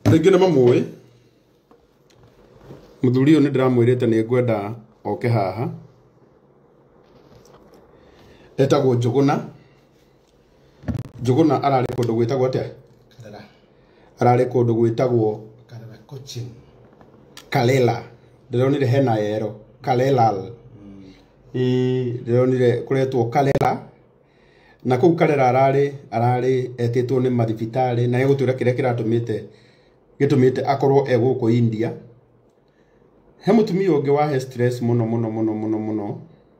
Rĩngĩ nĩ mamũĩ mũthuri ũyũ nĩ ndĩramwĩrĩte nĩ ngwenda oke haha. Etagwo Njũgũna. Njũgũna ararĩ kũndũ gwĩtagwo atĩa? Karera. Ararĩ kũndũ gwĩtagwo Karera Cochin. Kalela. Ndĩronire hena yero. Kalelal. Ndĩronire kũretwo Kalela. Na kũu Karera ararĩ etĩtwo nĩ mathibitarĩ na egũtwĩra kĩrĩa gĩtũmĩte akorwo gũkũ India. He mũtumia ũngĩ wahe stress mũno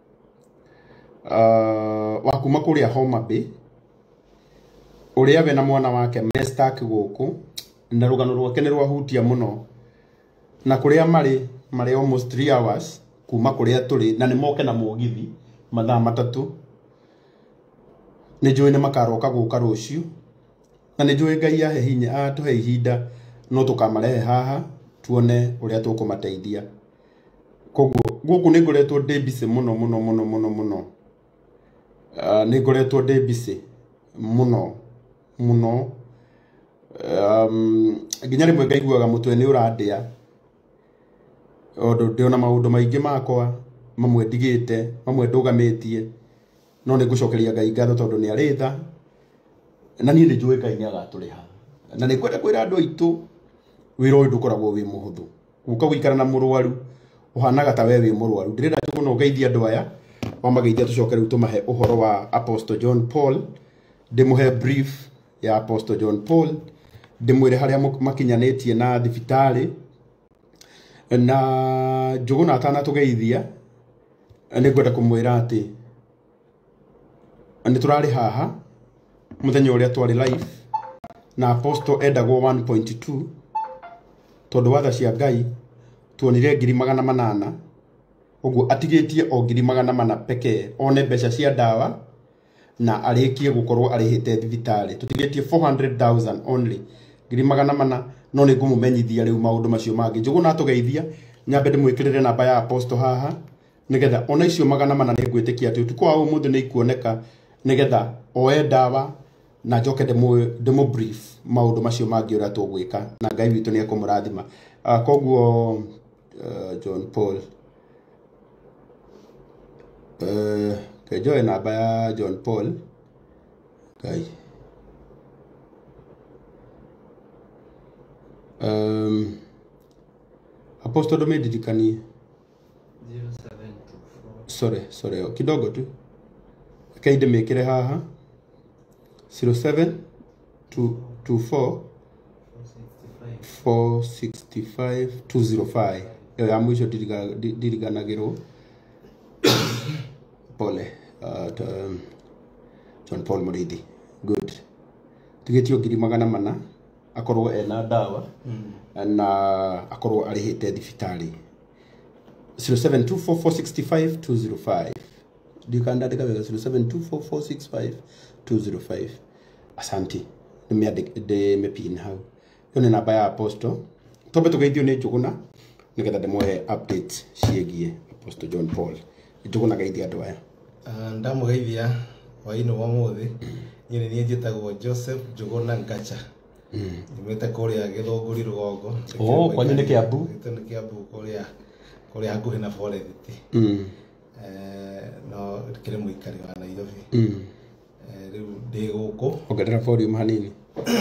wa kuma kũrĩa Homa Bay, ũrĩa we na mwana wake me stuck gũkũ na rũgano rwake nĩ rwahutia mũno, na kũrĩa marĩ almost 3 hours kuma kũrĩa tũrĩ, na nĩ moke na mũgithi mathaa 3. Nĩ njũĩ nĩ makaroka gũka rũciũ, na nĩ njũĩ Ngai ahe hinya atũhe ihinda no tũkamarehe haha tuone ũrĩa tũkũmateithia. Koguo gũkũ nĩ ngoretwo ndĩ busy mũno. Nĩ ngoretwo ndĩ busy mũno. Nginya rĩmwe ngaiguaga mũtwe nĩ ũrandĩa, ndĩona maũndũ maingĩ makwa, mamwe ndigĩte, mamwe ndũgamĩtie, no nĩ ngũcokeria Ngai ngatho tondũ nĩ arĩ tha, na niĩ nĩ njũĩ Ngai nĩ agatũrĩha. Na nĩ kwenda kwĩra andũ aitũ wĩra ũyũ ndũkoragwo wĩ mũhũthũ. Gũka gũikara na mũrwaru ũhanaga ta we wĩ mũrwaru. Ndĩrenda Njũgũna ũgeithie andũ aya, wamageithia tũcoke rĩu tũmahe ũhoro wa Apostle John Paul, ndĩmũhe brief ya Apostle John Paul, ndĩmwĩre harĩa makinyanĩtie na thibitarĩ. Na Njũgũna atanatũgeithia nĩ ngwenda kũmwĩra atĩ nĩ tũrarĩ haha mũthenya ũrĩa twarĩ live na Apostle endagwo 1.2 tondũ watha cia Ngai tuonire 800,000, ũguo atigĩtie o 400,000 pekee one mbeca cia ndawa na arĩkie gũkorwo arĩhĩte thibitarĩ. Tũtigĩtie 400,000 only, 400,000, no nĩ ngũmũmenyithia rĩu maũndũ macio mangĩ. Njũgũna atũgeithia, nyambe ndĩmwĩkĩrĩre namba ya Apostle haha nĩgetha ona icio 400,000 nĩ ngwĩtĩkia atĩ ũtukũ wa ũmũthĩ nĩ ikuoneka, nĩgetha oe ndawa na njoke ndĩmũ brief maũndũ macio mangĩ ũrĩa tũgwĩka, na Ngai witũ nĩ ekũmũrathima. Koguo John Paul, njoe namba ya John Paul. Ngai Apostle ndũmĩndirikanie. 0724 sorry kidogo tu kaide mekire haha 0724 465 205. Ya mwisho diriganagiro pole John Paul Murithi. Good. Tigetio 400,000 akorwo ena ndawa na akorwo arĩhĩte thibitarĩ. 0724 465 205. Ndikandandika wega 0724 465 205. Asante. Ndĩmĩpin hau. Yo nĩ namba ya Apostle. Tobe tũgeithio nĩ Njũgũna nĩgetha ndĩmũhe updates ciĩgiĩ Apostle John Paul. Njũgũna geithia andũ aya. Ndamũgeithia hwaĩ-inĩ wa ũmũthĩ. Niĩ nĩ njĩtagwo Joseph Njũgũna Ngacha. Nyumĩte kũrĩa Gĩthũngũri Rũgongo. Kwanyu nĩ Kĩambu? Nĩ Kĩambu kũrĩa hakuhĩ na Forest. No kĩrĩ mũikari wa Nairobi. Rĩu ndĩ gũkũ. Ongerera volume hanini.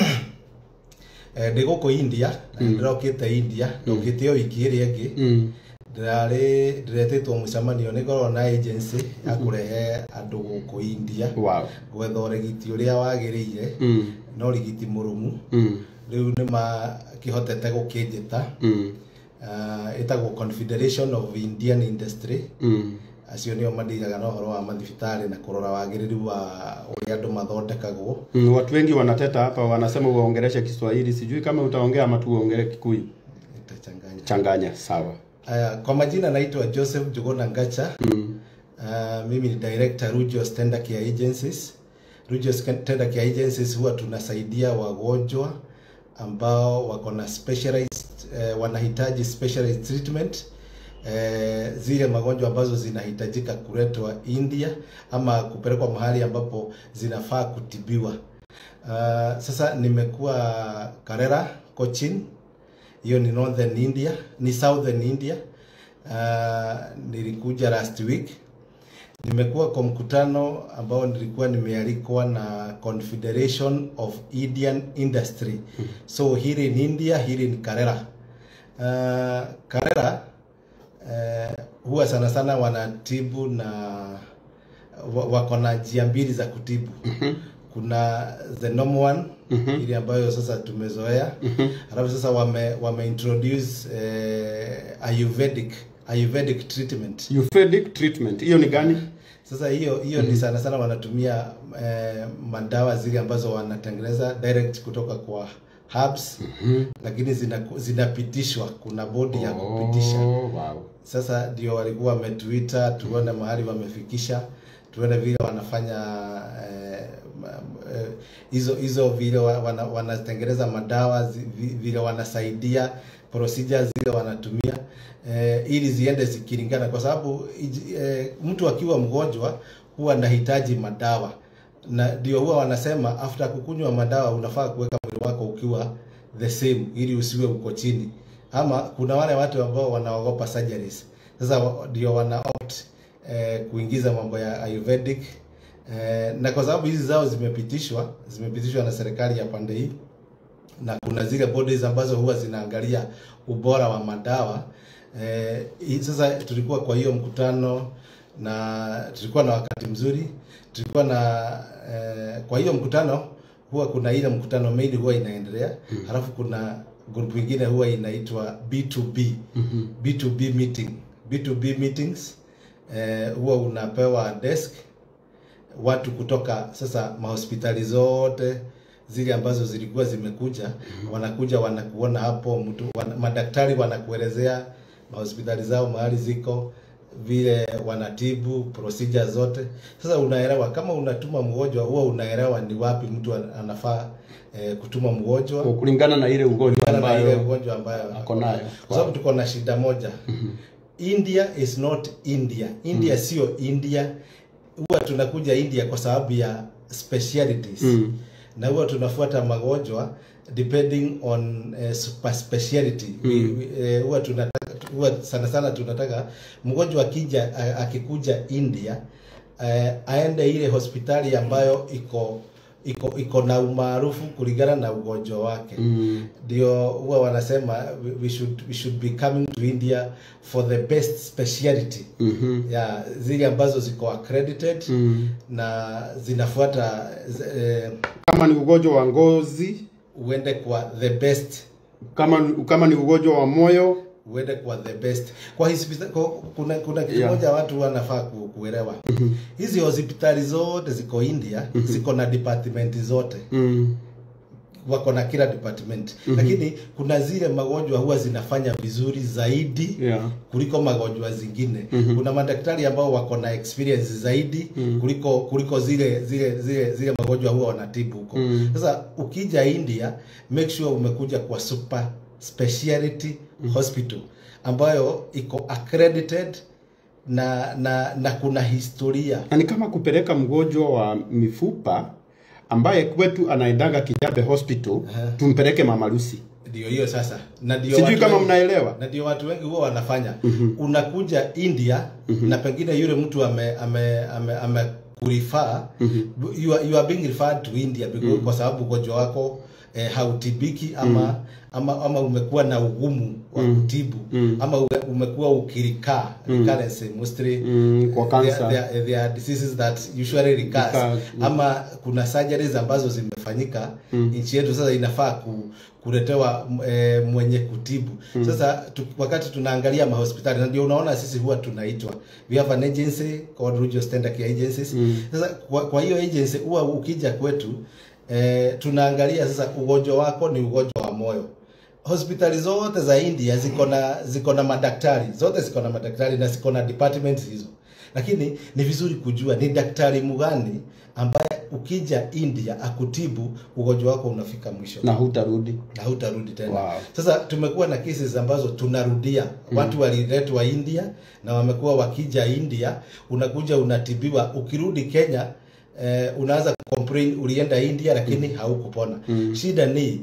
Ndĩ gũkũ India, ndĩrokĩte India, ndokĩte o wiki ĩrĩa ĩngĩ. Ndĩretĩtwo mũcemanio nĩ ngorwo na agency ya kũrehe andũ gũkũ India. Gwetha ũrigiti ũrĩa wagĩrĩire, no ũrigiti mũrũmu. Rĩu nĩ makĩhotete gũkĩnjĩta. Ĩtagwo Confederation of Indian Industry. Acio nĩo mandiraga na ũhoro wa mathibitarĩ na kũrora wagĩrĩru wa ũrĩa andũ mathondekagwo. Watu wengi wanateta hapa wanasema uongeleshe Kiswahili, sijui kama utaongea ama tu uongele Kikuyu. Changanya, sawa. Kwa majina naitwa Joseph Njũgũna Ngacha. Mimi ni director Rujos Tender Care Agencies. Rujos Tender Care Agencies huwa tunasaidia wagonjwa ambao wako na wanahitaji specialized treatment. Zile magonjwa ambazo zinahitajika kuletwa India ama kupelekwa mahali ambapo zinafaa kutibiwa. Sasa nimekuwa Karera Cochin hiyo ni Northern India, ni Southern India. Nilikuja last week. Nimekuwa kwa mkutano ambao nilikuwa nimealikwa na Confederation of Indian Industry. So here in India, here in Kerala. Kerala huwa sana sana wanatibu na wako na njia mbili za kutibu. Kuna the normal one, ile ambayo sasa tumezoea. Alafu sasa wame introduce Ayurvedic treatment. Ayurvedic treatment. Hiyo ni gani? Sasa hiyo ni sana sana wanatumia madawa zile ambazo wanatengeneza direct kutoka kwa herbs, lakini zinapitishwa, kuna body ya kupitisha. Wow. Sasa ndio walikuwa wametuita tuone mahali wamefikisha, tuone vile wanafanya hizo vile wanatengeneza madawa, vile wanasaidia procedures zile wanatumia ili ziende zikilingana, kwa sababu mtu akiwa mgonjwa huwa anahitaji madawa, na ndio huwa wanasema after kukunywa madawa unafaa kuweka mwili wako ukiwa the same ili usiwe uko chini. Ama kuna wale watu ambao wanaogopa surgeries, sasa ndio wana opt kuingiza mambo ya Ayurvedic, na kwa sababu hizi zao zimepitishwa na serikali ya pande hii, na kuna zile bodies ambazo huwa zinaangalia ubora wa madawa. Sasa tulikuwa kwa hiyo mkutano na tulikuwa na wakati mzuri. Tulikuwa na kwa hiyo mkutano huwa kuna ile mkutano main huwa inaendelea, halafu kuna group nyingine huwa inaitwa B2B. B2B meeting. B2B meetings huwa unapewa desk, watu kutoka sasa mahospitali zote zile ambazo zilikuwa zimekuja, wanakuja wanakuona hapo, madaktari wanakuelezea mahospitali zao mahali ziko, vile wanatibu, procedure zote. Sasa unaelewa kama unatuma mgonjwa, huwa unaelewa ni wapi mtu anafaa kutuma mgonjwa kulingana na ile ugonjwa ambayo ako nayo. Kwa sababu tuko na shida moja. India is not India. India sio India. Huwa tunakuja India kwa sababu ya specialties. Na huwa tunafuata magonjwa depending on super speciality. Huwa sana sana tunataka mgonjwa akikuja India aende ile hospitali ambayo iko na umaarufu kulingana na ugonjwa wake. Ndio huwa wanasema we should be coming to India for the best speciality. Zile ambazo ziko accredited na zinafuata kama ni ugonjwa wa ngozi uende kwa the best, kama ni ugonjwa wa moyo uende kwa the best. Kwa hospitali kuna kitu moja watu wanafaa kuelewa. Hizi hospitali zote ziko India, ziko na department zote. Wako na kila department. Lakini kuna zile magonjwa huwa zinafanya vizuri zaidi kuliko magonjwa zingine. Kuna madaktari ambao wako na experience zaidi kuliko zile magonjwa huwa wanatibu huko. Sasa ukija India, make sure umekuja kwa super speciality hospital ambayo iko accredited na kuna historia. Na ni kama kupeleka mgonjwa wa mifupa ambaye kwetu anaendaga Kijabe Hospital, tumpeleke Mama Lucy. Ndio hiyo sasa. Na ndio sijui kama mnaelewa. Na ndio watu wengi huwa wanafanya. Unakuja India na pengine yule mtu ame kurifa, you are being referred to India because kwa sababu ugonjwa wako hautibiki ama umekuwa na ugumu wa kutibu, ama umekuwa ukirikaa recurrence mostly kwa cancer. There are diseases that usually recur, ama kuna surgeries ambazo zimefanyika nchi yetu. Sasa inafaa kuletewa mwenye kutibu. Sasa wakati tunaangalia mahospitali, na ndio unaona sisi huwa tunaitwa, we have an agency called Rujo Standard Care Agencies. Sasa kwa hiyo agency huwa ukija kwetu tunaangalia sasa ugonjwa wako ni ugonjwa wa moyo. Hospitali zote za India ziko na madaktari, zote ziko na madaktari na ziko na departments hizo. Lakini ni vizuri kujua ni daktari mgani ambaye ukija India akutibu ugonjwa wako unafika mwisho na hutarudi tena. Wow. Sasa tumekuwa na cases ambazo tunarudia. Watu waliletwa India na wamekuwa wakija India, unakuja unatibiwa, ukirudi Kenya unaanza complain ulienda India lakini haukupona. Shida ni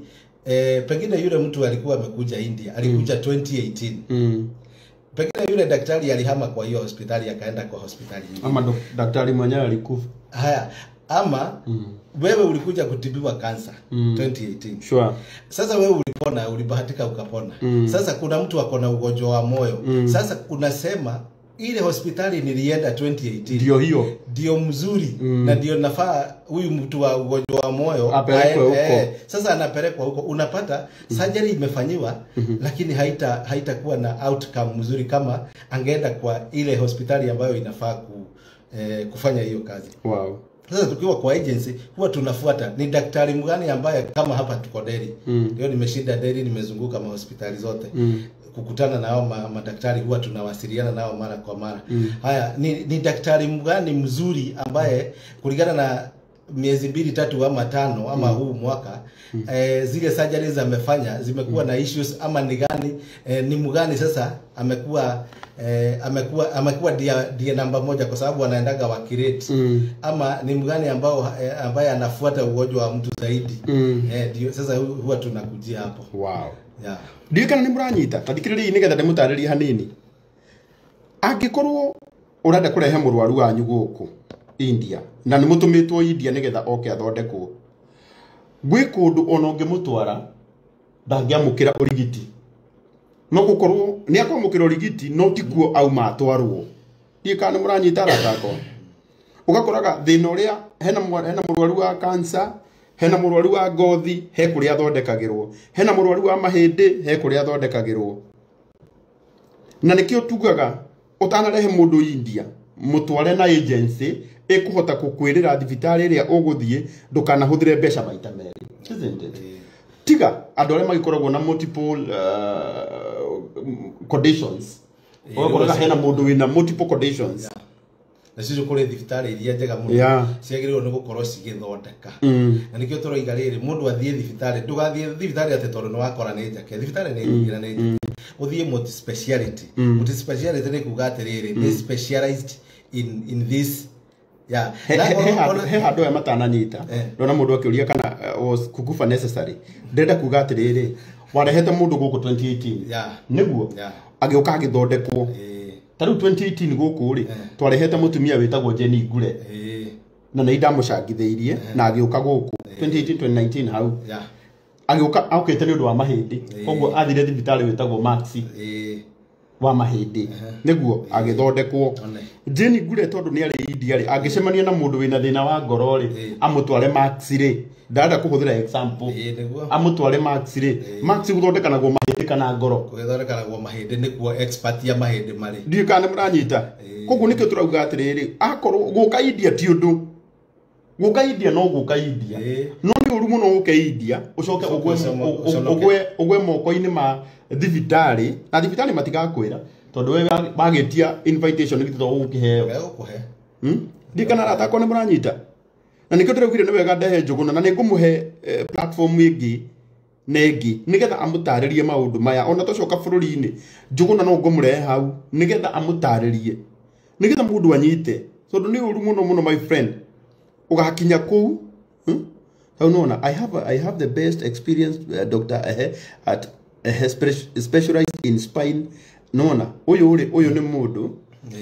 pengine yule mtu alikuwa amekuja India, alikuja 2018. Pengine yule daktari alihama kwa hiyo hospitali akaenda kwa hospitali nyingine. Ama daktari mwenyewe alikufa. Haya, ama wewe ulikuja kutibiwa kansa 2018. Sure. Sasa wewe ulipona, ulibahatika ukapona. Sasa kuna mtu akona ugonjwa wa moyo. Sasa unasema ile hospitali nilienda 2018 ndio hiyo ndio mzuri na ndio nafaa huyu mtu wa ugonjwa wa moyo apelekwe huko. Sasa anapelekwa huko, unapata surgery imefanyiwa lakini haitakuwa na outcome mzuri kama angeenda kwa ile hospitali ambayo inafaa kufanya hiyo kazi. Wow. Sasa tukiwa kwa agency huwa tunafuata ni daktari mgani ambaye, kama hapa tuko Delhi. Ndio nimeshinda Delhi, nimezunguka hospitali zote. Kukutana na hao madaktari huwa tunawasiliana nao mara kwa mara. Haya, ni daktari mgani mzuri ambaye kulingana na miezi 2, 3 ama 5 ama huu mwaka zile surgeries amefanya zimekuwa na issues, ama ni gani ni mgani sasa amekuwa dia namba 1 kwa sababu anaendaga wakirate, ama ni mgani ambaye anafuata ugonjwa wa mtu zaidi. Ndio sasa huwa tunakujia hapo. Wow. Yeah. Ndio kana ni muranyita tathikiriri ni getha ndimutaririe hanini. Angikorwo urenda kurehe murwaru wanyu guku India na ni mutumitwo India ni getha oke athondekwo, gwi kundu ona ungimutwara ndangiamukira urigiti, no gukorwo ni akwamukira urigiti no tikuo auma atwarwo. Ndio kana muranyita ratako ugakoraga thina uria hena murwaru wa cancer, hena murwaru wa ngothi, he kuria athondekagirwo, hena murwaru wa mahindi, he kuria athondekagirwo. Na nikio tugaga utanarehe mundu India mutware na agency ikuhota kukwirira thibitari iria uguthie ndukanahuthire mbeca maita meri, isn't it? Tiga andu aria magikoragwo na multiple conditions. Ugakoraga hena mundu wina multiple conditions. Na sisi kule thibitari iria njega muno ciagiriwo ni gukorwo cigithondeka. Na nikio turoiga riri mundu athie thibitari, ndugathie thibitari ate tondu ni wakora ni njake. Thibitari ni ngira ni njake. Uthie multi speciality. Multi speciality ni kuga atiriri, they specialized in this. Yeah. He handu ya matananyita ndona mundu akiuria kana was kukufa necessary. Ndenda kuga atiriri warehete mundu guku 2018 niguo agiuka agithondekwo. Taru 2018 guku ri twarehete mutumia witagwo Jenny Ngure na nĩ ndamucangithĩirie na agiuka guku 2018 2019 hau agiuka aukite nĩ ũndũ wa mahĩndĩ, koguo athire thibitari witagwo Maxi wa mahĩndĩ niguo agithondekwo. Jenny Ngure tondu nĩ arĩ India ri angĩcemania na mundu wina thina wa ngoro ri amutware Maxi ri, ndanda kuhuthira example amutware Maxi ri. Maxi guthondekanagwo mahĩndĩ kana ngoro, guthondekanagwo mahĩndĩ nikuo expert ya mahĩndĩ mari. Ndio kana muranyita koguo nikio turauga atiriri akorwo guka India ti undu guka India no guka India no ni uru muno guka India ucoke ugwe moko-ini ma thibitari na thibitari matigakwira tondu we bagetia invitation gitito ukiheo ndio kana ratako ni muranyita. Na nikio turaugire ni wega ndehe Njuguna na ningumuhe platform ingi nengi nigetha amutaririe maundu maya ona tocoka bururi-ini. Njuguna no ngumurehe hau nigetha amutaririe nigetha mundu anyite tondu ni uru muno my friend ugakinya kuu unaona I have the best experience doctor at specialized in spine. Naona uyu ni mundu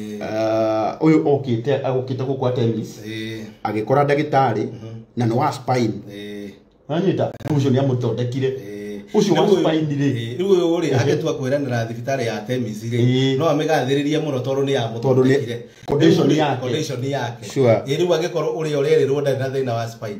uyu okite gukwa tennis agikora ndagitari na no wa spine anyita ucio ni amuthondekire ucio wa spine ri riu uri agetua kwiranira thibitari ya tennis ri no amigathiriria muno tondu ni amuthondekire condition yake riu agikorwo uri urerirwo na thina wa spine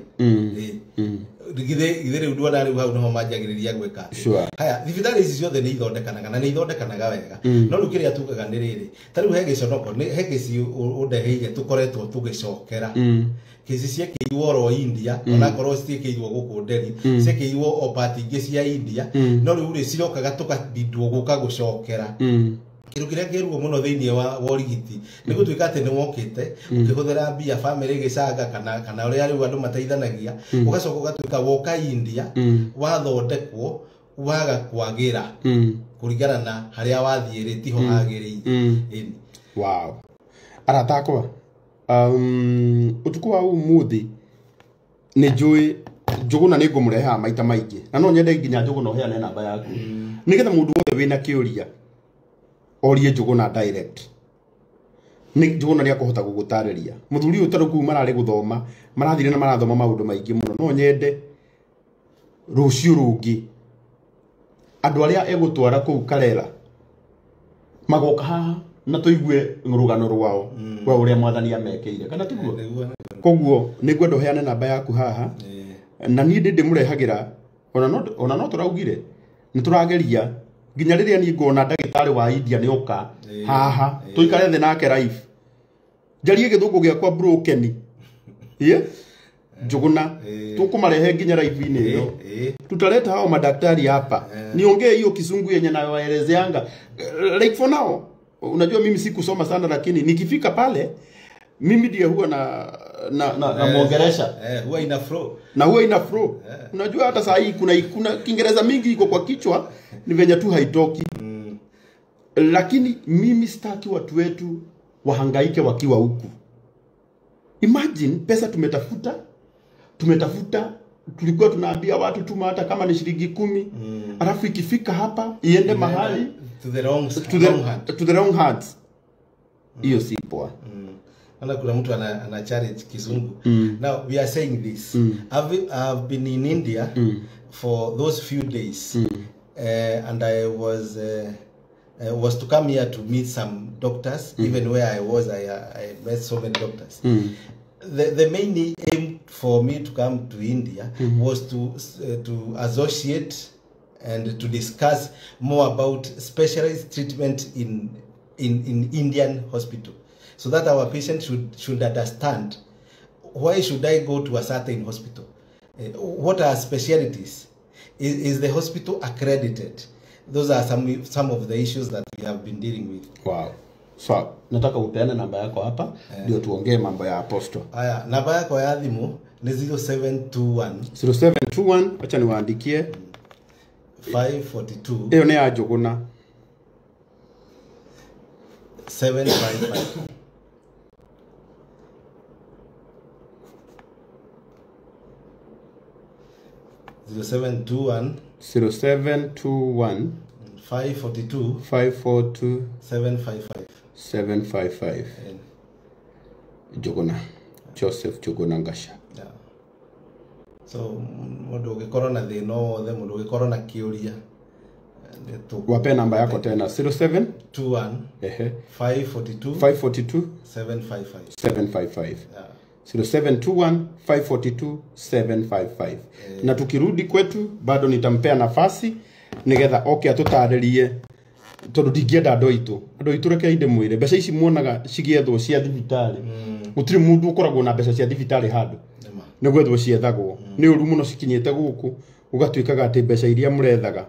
githe riu ndwana riu hau no manjagiriria gwika. Haya, thibitari ici ciothe ni ithondekanaga na ni ithondekanaga wega no riu kiria tugaga ni riri tariu he giconoko ni he gisi undeheire tukoretwo tugicokera kesi ciekĩirwo ro India ona korwo ciekĩirwo gũkũ Delhi ciekĩirwo opati ingĩ cia India no rĩu rĩ cirokaga tukabindwo gũka gũcokera kĩndũ kĩrĩa kĩruo mũno thĩinĩ wa ũrigiti nĩ gũtuĩka atĩ nĩ wokĩte ũkĩhũthĩra mbia family gĩcanga kana ũrĩa rĩu andũ mateithanagia ũgacoka ũgatuĩka woka India wathondekwo waga kwagĩra kũringana na harĩa wathiĩ rĩ tiho hagĩrĩire. Wow. Aratakwa utuku wa umuthi ni njui Njuguna nĩ ngũmũreha maita maingĩ na no nyende nginya Njuguna ũheane namba yaku nĩgetha mũndũ wothe wĩna kĩũria orie Njuguna direct nĩ Njuguna nĩ akũhota gũgũtarĩria mũthuri ũyũ tarĩ kuu mararĩ gũthoma marathire na marathoma maũndũ maingĩ mũno no nyende rũciũ rũngĩ andũ arĩa egũtwara kũu Karera magoka haha na tũigue rũgano rwao kwa ũrĩa mwathani amekeire kana tiguo koguo nĩ ngwenda ũheane namba yaku haha na niĩ ndĩmũrehagĩra ona no tũraugire nĩ tũrageria nginya rĩrĩa niĩ ngona ndagĩtarĩ wa India nĩ oka haha tũikare thĩ nake live njarie gĩthũngũ gĩakwa broken Njuguna tukumarehe nginya live-inĩ ĩyo tutaleta hao madaktari hapa niongee hiyo kizungu yenye nawaelezeanga like for now unajua mimi sikusoma sana lakini nikifika pale mimi ndiye huwa na muongelesha huwa ina flow na huwa ina flow unajua hata saa hii kuna Kiingereza mingi iko kwa kichwa ni venye tu haitoki lakini mimi sitaki watu wetu wahangaike wakiwa huku. Imagine pesa tumetafuta tulikuwa tunaambia watu tuma hata kama ni shilingi 10 alafu ikifika hapa iende mahali to the wrong hands hiyo si poa. Ana kuna mtu ana challenge kizungu. Now we are saying this. I've been in India for those few days and I was to come here to meet some doctors. Even where I was I met so many doctors. The main aim for me to come to India was to associate and to discuss more about specialized treatment in Indian hospital, so that our patients should understand why should I go to a certain hospital, what are specialties, is the hospital accredited. Those are some of the issues that we have been dealing with. Wow. So, nataka upeane namba yako hapa ndio tuongee mambo ya Apostle. Haya, namba yako ya thimu ni 0721 acha niwaandikie 542 hiyo ni ya Njuguna 755 0721 542 755 Njuguna Joseph Njuguna Ngasha. So mundu ugikorwo na thina wothe, mundu ugikorwo na kiuria wape namba yako tena 0721 542 755 0721 542 755 na tukirudi kwetu bado nitampea nafasi nigetha oke atutaririe tondu ndingienda andu aitu reke inde mwire mbeca ici muonaga cigiethwo cia thibitari gutiri mundu ukoragwo na mbeca cia thibitari handu ni gwethwo ciethagwo ni uru muno cikinyite guku ugatuikaga ati mbeca iria murethaga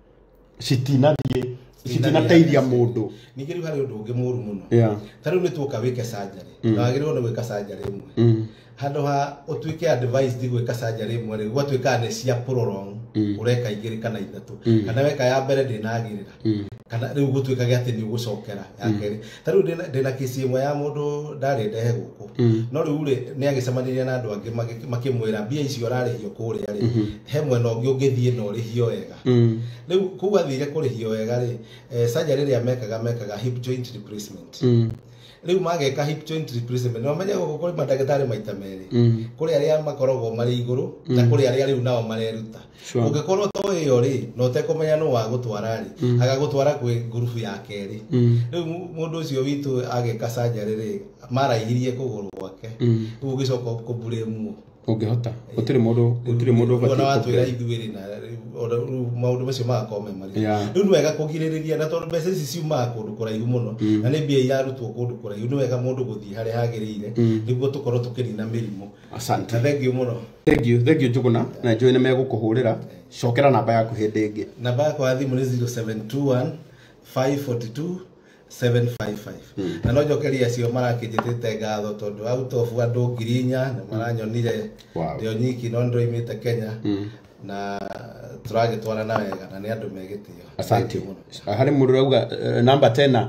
citinateithia mundu ningiri hari undu ungi muru muno tariu ni tuka wike surgery na wagirwo ni gwika surgery imwe handu ha utuike advice di gwika surgery imwe ri gwatuika ne cia prolong ureka igiri kana ithatu kana weka ya mbere ndinagirira kana riu gutuika gati ni ugucokera yakeri tariu ndina kisi imwe ya mundu ndari ndehe guku no riu ri ni agicemanirie na andu angi makimwira mbia icio ararihio kuria ri he mwena ungi ungithie no rihio wega riu kuwa thire kurihio wega ri surgery ria mekaga hip joint replacement riu mageka hip joint replacement no menye guko kuri madagitari maita meri kuri aria makorogo mari iguru na kuri aria riu nao mareruta ungikorwo to iyo ri no tekomenya no wa gutwara ri agagutwara kwi group ya keri riu mundu ucio witu ageka surgery ri maraihirie kuguru gwake ugicoka kubulemu ungihota gutiri mundu ona watwira ithuiri na maundu macio magakome mari riu wega kugiririria na tondu mbeca ici ciumaga kundu kuraihu muno na ni mbia irarutwo kundu kuraihu ni wega mundu guthii hari hagirire niguo tukorwo tukirina mirimo. Asante, thank you muno. Thank you Njuguna na njoi ni megukuhurira cokera namba yaku hindi ingi. Namba yaku ya thimu ni 0721 542 755 na no njokeria cio marakinjitite ngatho tondu out of andu 4,000 na maranyonire ndio nyiki no ndo imite Kenya na turagitwara na wega na ni andu megitio. Asante hari mundu rauga namba tena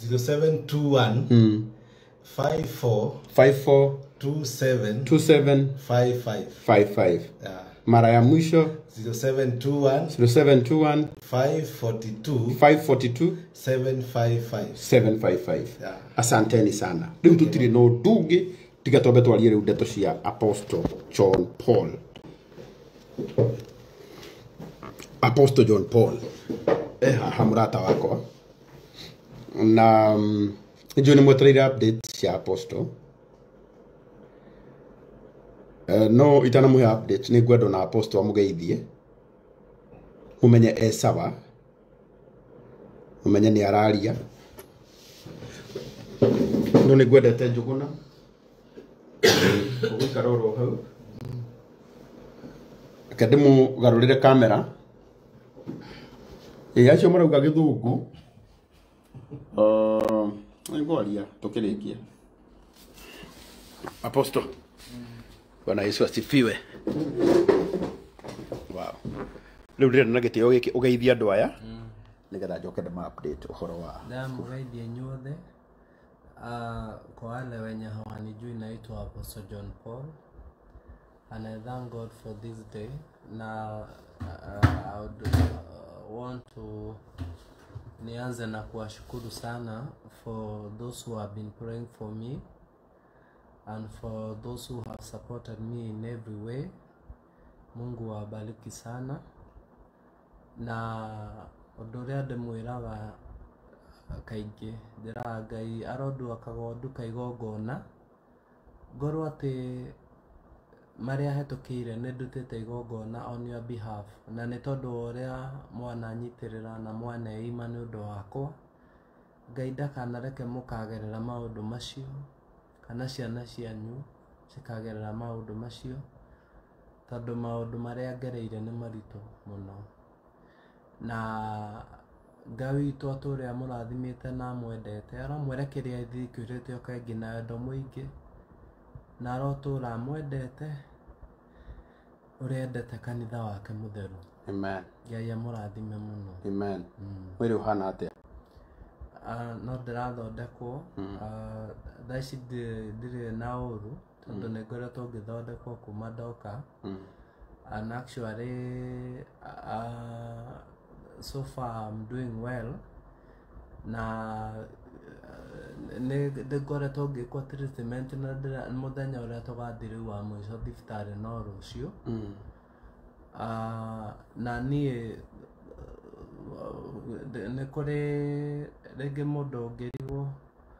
0721 54 27 55 55 Mara ya mwisho 0721 542 755. Yeah. Asanteni sana. Riu tutire no ndungi tiga twambe twarie riu ndeto cia Apostle John Paul. Apostle John Paul hamurata wako na njoo ni mwetereire updates cia Apostle. No itana muhe update ni gwendo na Apostle amugeithie mumenye sawa, mumenye ni araria no ni gwendete Njuguna ugikaroro hau akadimu garurire kamera acio marauga githungu ngoria tukirikia Apostle. Bwana Yesu asifiwe. Wow. Riu ndire na gitio giki ugeithia andu aya nigetha njoke ndema update uhoro wa mugeithia nyuothe kwa wale wenye hawanijui naitwa Apostle John Paul, and I thank God for this day. Now I would want to nianze na kuwashukuru sana for those who have been praying for me and for those who have supported me in every way. Mungu awabariki sana. Na undu uria ndimwiraga kaingi ndiraga Ngai arondu akagondu kaigongona ngorwo ati maria hetukire ni ndutite igongona on your behalf, na ni tondu uria mwana nyitirira na mwana ima ni undu wakwa. Ngai ndakanareke mukagerera maundu macio kana ciana cianyu cikagerera maundu macio, tondu maundu maria ngereire ni maritu muno. Na Ngai witu aturia murathimite na mwendete aramwerekeria ithikwirite okengi na wendo mwingi na arotura mwendete uriendete kanitha wake mutheru. Amen. Ngai amurathime muno. Amen. Wiri uhana atia? No ndirathondekwo thaici ndiri na uru tondu ni ngoretwo ngithondekwo kuma ndoka, and actually so far I'm doing well. Na ngoretwo ngikwo treatment na muthenya uria tugathire wa mwisho thibitari no rucio na nie ni kuri rege mundu ngirigwo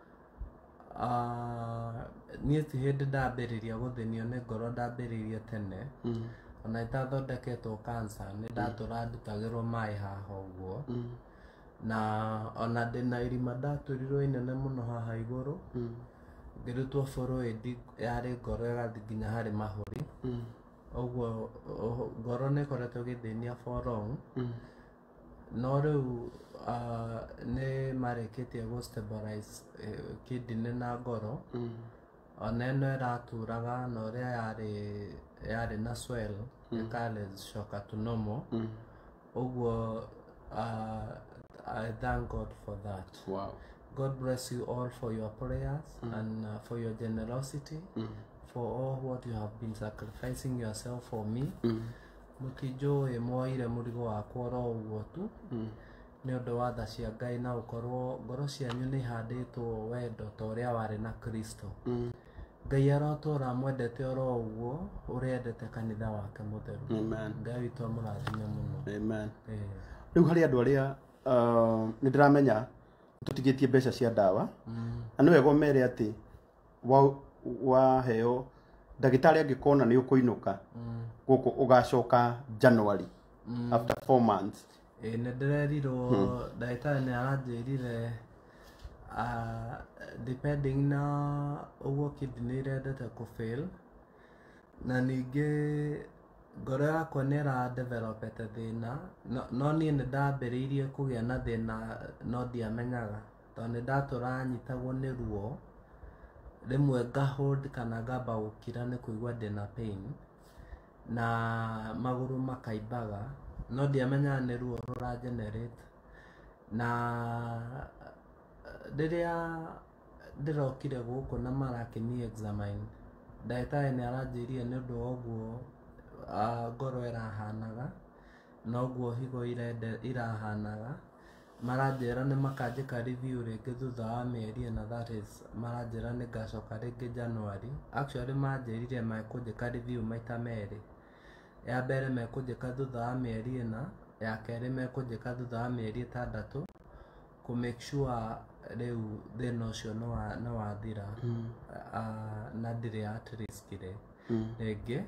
nie ti hindi ndambiriria guthinio ni ngoro, ndambiririe tene ona itathondeketwo cancer ni ndatura ndutagirwo mai haha uguo na ona ndina irima ndaturirwo inene muno haha iguru ngirutwo fluid yari ngoro igathi nginya hari mahuri uguo ngoro ni koretwo githinia for long. No riu ni mareketie go stabilize kidney na ngoro, ona ino iraturaga na uria yari na swell ikale shoka to normal. Uguo I thank God for that. Wow. God bless you all for your prayers and for your generosity, for all what you have been sacrificing yourself for me. Mutijoe mwaire murigo wakwa ro uguo tu ni undu wa tha cia Ngai na ukorwo ngoro cianyu ni handitwo wendo ta uria wari na Kristo. Ngai arotura mwendete oro uguo uriendete kanitha wake mutheru. Amen. Ngai witu amurathime muno. Amen. Riu hari andu aria ni ndiramenya tutigitie mbeca cia ndawa anu wego mere ati wa heo ndagitari angikona ni ukuinuka guku ugacoka January after 4 months. Ni ndirerirwo ndagitari ni aranjirire depending na uguo kidney irendete ku fail na ningi ngoro yakwa ni ra developete thina no ni ndambiriirie kugia na thina no ndiamenyaga tondu ni ndatura nyitagwo ni ruo rimwe ngahold kana ngamba gukira ni kuigua ndina pain na maguru makaimbaga no ndiamenyaga ni ruo rura generate. Na riria ndirokire guku na marakini examine ndagitari ni aranjirie ni undu oguo ngoro irahanaga noguo higo irahanaga maranjĩra nĩ makanjĩka review rĩngĩ thutha wa mĩeri ĩna, that is maranjĩra nĩ ngacoka rĩngĩ January. Actually manjĩrire mekũnjĩka review maita merĩ, ya mbere mekũnjĩka thutha wa mĩeri ĩna, ya kerĩ mekũnjĩka thutha wa mĩeri ĩtandatũ ku make sure rĩu thĩna ũcio nĩ wathira na ndĩrĩ at risk rĩngĩ.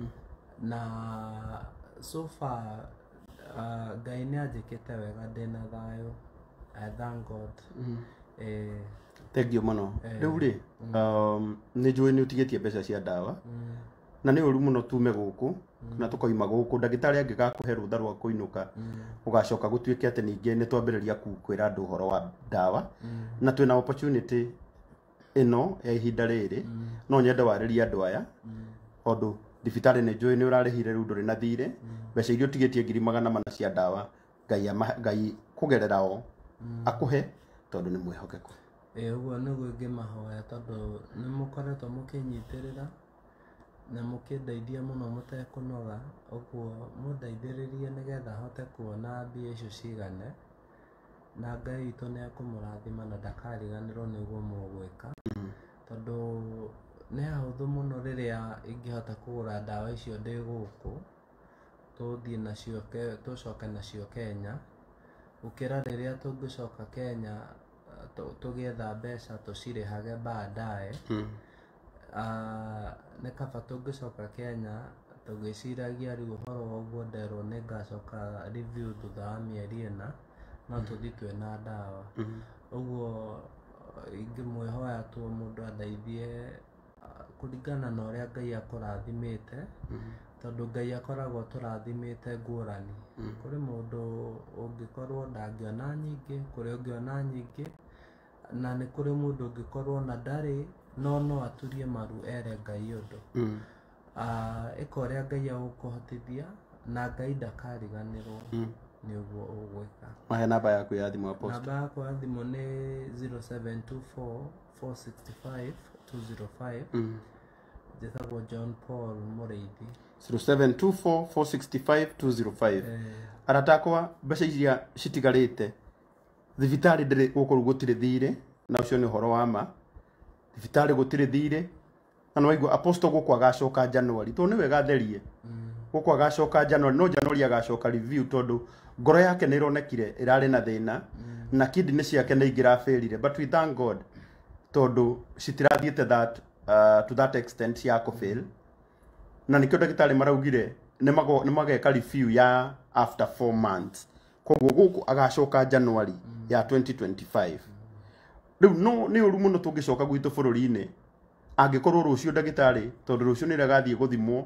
Na so far Ngai nĩ anjĩkĩte wega, ndĩna thayũ, I thank God. Thank you mũno. Rĩu rĩ nĩ njũĩ nĩ ũtigĩtie mbeca cia ndawa na nĩ ũru mũno tume gũkũ na tũkoima gũkũ ndagĩtarĩ angĩgakũhe rũtha rwa kũinũka ũgacoka gũtuĩke atĩ ningĩ nĩ twambĩrĩria kwĩra andũ ũhoro wa ndawa na twĩna opportunity ĩno ya ihinda rĩrĩ no nyende warĩrie andũ aya tondũ thibitarĩ nĩ njũĩ nĩ ũrarĩhire rĩu ndũrĩ na thirĩ, mbeca iria ũtigĩtie 400,000 cia ndawa, Ngai kũgerera o akũhe tondũ nĩ mwĩhokeku. Ũguo nĩguo ingĩmahoya tondũ nĩ mũkoretwo mũkĩnyitĩrĩra na mũkĩndeithia mũno mũtekũnoga, ũguo mũndeithĩrĩrie nĩgetha hote kuona mbia icio cigane na Ngai witũ nĩ ekũmũrathima na ndakariganĩrwo nĩguo mũgwĩka tondũ nĩ hahũthũ mũno rĩrĩa ingĩhota kũgũra ndawa icio ndĩ gũkũ tũthiĩ nacio tũcoke nacio Kenya gũkĩra rĩrĩa tũngĩcoka Kenya tũgĩetha mbeca tũcirĩhage baadaye. Nĩ kaba tũngĩcoka Kenya tũgĩciragia rĩu ũhoro wa ũguo nderwo nĩ ngacoka review thutha wa mĩeri ĩna no tũthiĩ twĩna ndawa. Ũguo ingĩmwĩhoya tu mũndũ andeithie kũringana na ũrĩa Ngai akũrathimĩte tondũ Ngai akoragwo tũrathimĩte ngũrani. Kũrĩ mũndũ ũngĩkorwo ndangĩona nyingĩ, kũrĩ ũngĩona nyingĩ, na nĩ kũrĩ mũndũ ũngĩkorwo na ndarĩ no aturie maru ere Ngai ũndũ. Ĩka ũrĩa Ngai agũkũhotithia na Ngai ndakariganĩrwo nĩ ũguo ũgwĩka. Mahe namba yaku ya thimũ Apostle. Namba yakwa ya thimũ nĩ 0724 465 205. Njĩtagwo John Paul Mũrĩithi. 0724 465 205. Aratakwa mbeca iria citigarĩte thibitarĩ ndĩrĩ gũkũ gũtirĩ thirĩ na ũcio nĩ ũhoro wa ma. Thibitarĩ gũtirĩ thirĩ na no waigua Apostle gũkũ agacoka January tondũ nĩ wega therie gũkũ agacoka January, no January agacoka review tondũ ngoro yake nĩ ironekire ĩrarĩ na thĩna na kidney ciake nĩ ingĩrafĩrire, but we thank God tondũ citirathiĩte to that extent ya kũfail na nĩkĩo ndagĩtarĩ maraugire nĩ mageka review ya after 4 months, koguo gũkũ agacoka January ya 2025. Rĩu no nĩ ũru mũno tũngĩcoka gwitũ bũrũri-inĩ angĩkorwo rũciũ ndagĩtarĩ tondũ rũciũ nĩ rĩgathiĩ gũthimwo,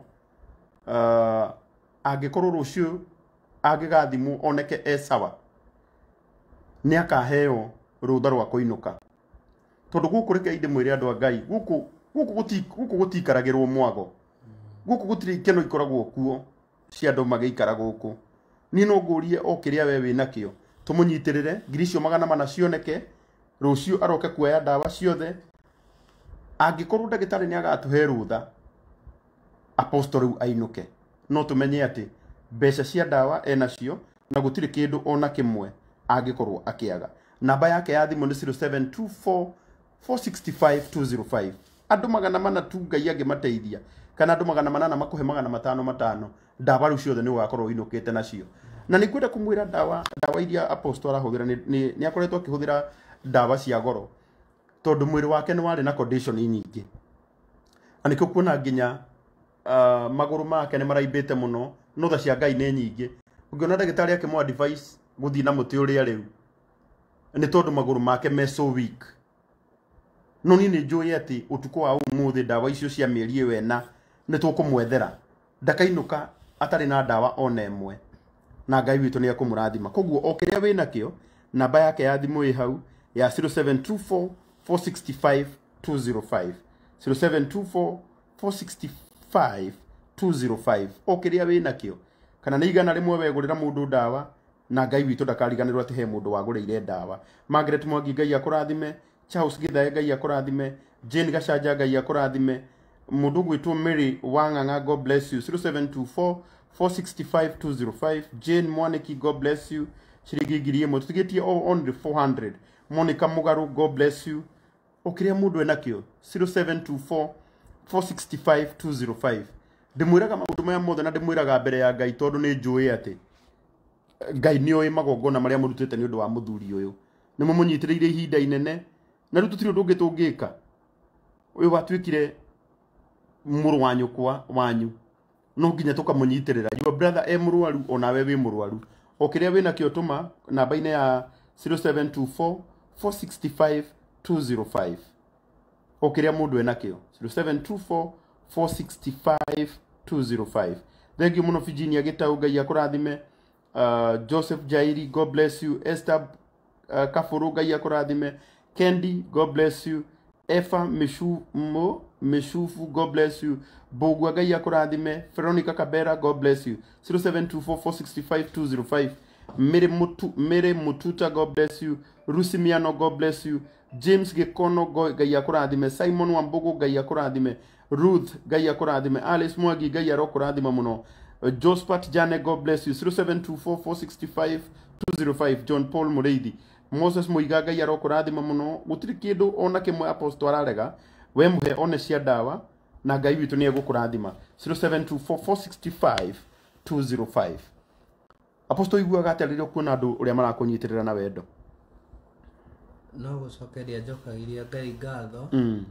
angĩkorwo rũciũ angĩgathimwo oneke sawa nĩ akaheo rũtha rwa kũinũka tondũ gũkũ reke inde mwĩre andũ a Ngai gũkũ gũtikaragĩrwo mwago, gũkũ gũtirĩ ikeno ikoragwo kuo cia andũ magĩikara gũkũ. Niĩ no ngũrie o kĩrĩa we wĩ nakĩo tũmũnyitĩrĩre, ngiri icio 400 cioneke rũciũ aroke kuoya ndawa ciothe. Angĩkorwo ndagĩtarĩ nĩ agatũhe rũtha Apostle rĩu ainũke, no tũmenye atĩ mbeca cia ndawa enacio na gũtirĩ kĩndũ ona kĩmwe angĩkorwo akĩaga. Namba yake ya thimũ nĩ 0724 465 205. Andũ 400 tu Ngai angĩmateithia kana andũ 800 makũhe 500 ndawa rĩu ciothe nĩ ũgakorwo inũkĩte nacio. Na nĩ kwenda kũmwĩra ndawa iria Apostle arahũthĩra nĩ akoretwo akĩhũthĩra ndawa cia goro tondũ mwĩrĩ wake nĩ warĩ na condition nyingĩ. Na nĩkĩo kuona nginya magũrũ make nĩ maraimbĩte mũno, no tha cia Ngai nĩ nyingĩ. Ũngĩona ndagĩtarĩ akĩmũ advice gũthiĩ na mũtĩ ũrĩa rĩu nĩ tondũ magũrũ make me so weak. No niĩ nĩ njũĩ atĩ ũtukũ wa ũmũthĩ ndawa icio cia mĩeri ĩyo ena nĩ tũkũmwethera ndakainũka atarĩ na ndawa ona ĩmwe na Ngai witũ nĩ ekũmũrathima. Koguo o kĩrĩa wĩ nakĩo, namba yake ya thimũ ĩ hau ya 0724 465 205 0724 465 205. O kĩrĩa wĩ nakĩo kana nĩ igana rĩmwe wegũrĩra mũndũ ndawa na Ngai witũ ndakariganĩrwo atĩ he mũndũ wagũrĩire ndawa. Margaret Mwangi Ngai akũrathime, Charles Githae Ngai akũrathime, Jane Gacanja Ngai akũrathime, mundu gwitwo Mary Wanganga, God bless you. 0724 465 205. Jane Mwaniki, God bless you. Shiringi ngiri ĩmwe tutigetie only 400. Monica Mugaru, God bless you. Okiria mundu enakio 0724 465 205. Ndimwiraga maundu maya mothe na ndimwiraga mbere ya Ngai tondu ni njui ati Ngai ni oĩ magongona maria murutite ni undu wa muthuri uyu ni mumunyitiriire ihinda inene na riu tutiri undu ungi tungika uyu watwikire muru wa nyukwa wanyu no nginya tukamunyitirira your brother e murwaru onawe wi murwaru okiria wina kio tuma namba ine ya 0724 465 205 okiria mundu enakio 0724 465 205. Thank you muno Virginia Gitau, Ngai akurathime. Joseph Jairi, God bless you. Esther Kafuru, Ngai akurathime. Candy, God bless you. Efa Meshufu, God bless you. Bogwa, Ngai akurathime. Veronica Kabera, God bless you. 0724 465 205. Mere Mututa, God bless you. Rusimiano, God bless you. James Gekono, Ngai akurathime. Simon Wambogo, Ngai akurathime. Ruth, Ngai akurathime. Alice Mwagi, Ngai akurathime muno. Jospat Jane, God bless you. 0724 465 205. John Paul Mureithi. Moses Muiga, Ngai akurathime muno. Gutiri kindu ona kimwe apostle ararega. We muhe one cia dawa na Ngai witu ni egukurathima. 0724 465 205. Apostle iguaga ataririo kuona andu uria marakunyitirira na wendo. No gucokeria njokagiria Ngai ngatho.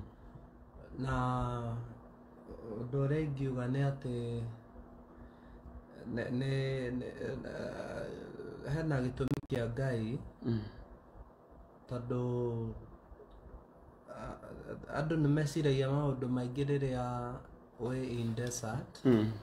Na undu uria ingiuga ni ati hena gitumi kia Ngai tondu andu ni meciragia maundu maingi riria we in desert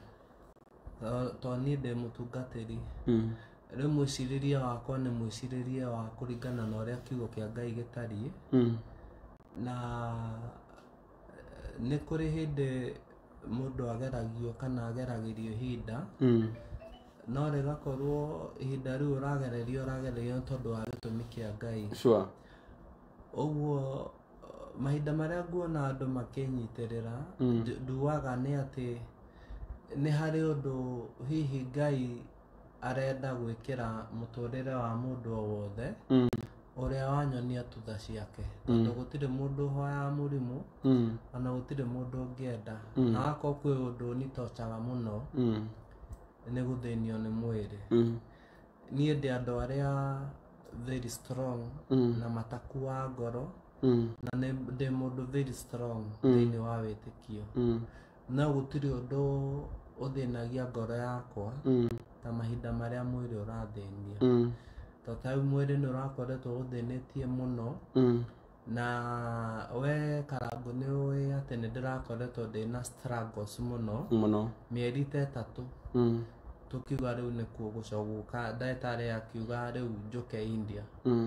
to ni de mutungatiri riu mwiciriria wakwa ni mwiciriria wa kuringana na uria kiugo kia Ngai gitari na ni kuri hindi mundu ageragio kana ageragirio ihinda no rigakorwo ihinda riu uragererio tondu wa gitumi kia Ngai. Sure. Oguo mahinda maria nguona andu makinyitirira nduaga ni ati ni hari undu hihi Ngai arenda gwikira muturire wa mundu o wothe uria wanyonia tutha ciake tondu gutire mundu hoya murimu ana gutire mundu ungienda na akwa kwi undu nitochaga muno ni guthinio ni mwiri nie ndi andu aria very strong na matakuwa ngoro na ndi mundu very strong thiini wa witikio na gutire undu uthinagia ngoro yakwa ta mahinda maria mwiri urathinia totau mwiri ni urakoretwo uthinitie muno na we karangu ni ui ati ni ndirakoretwo ndina struggles muno mieri 3 tukiuga riu ni kuo gucoguka ndagitari akiuga riu njuke India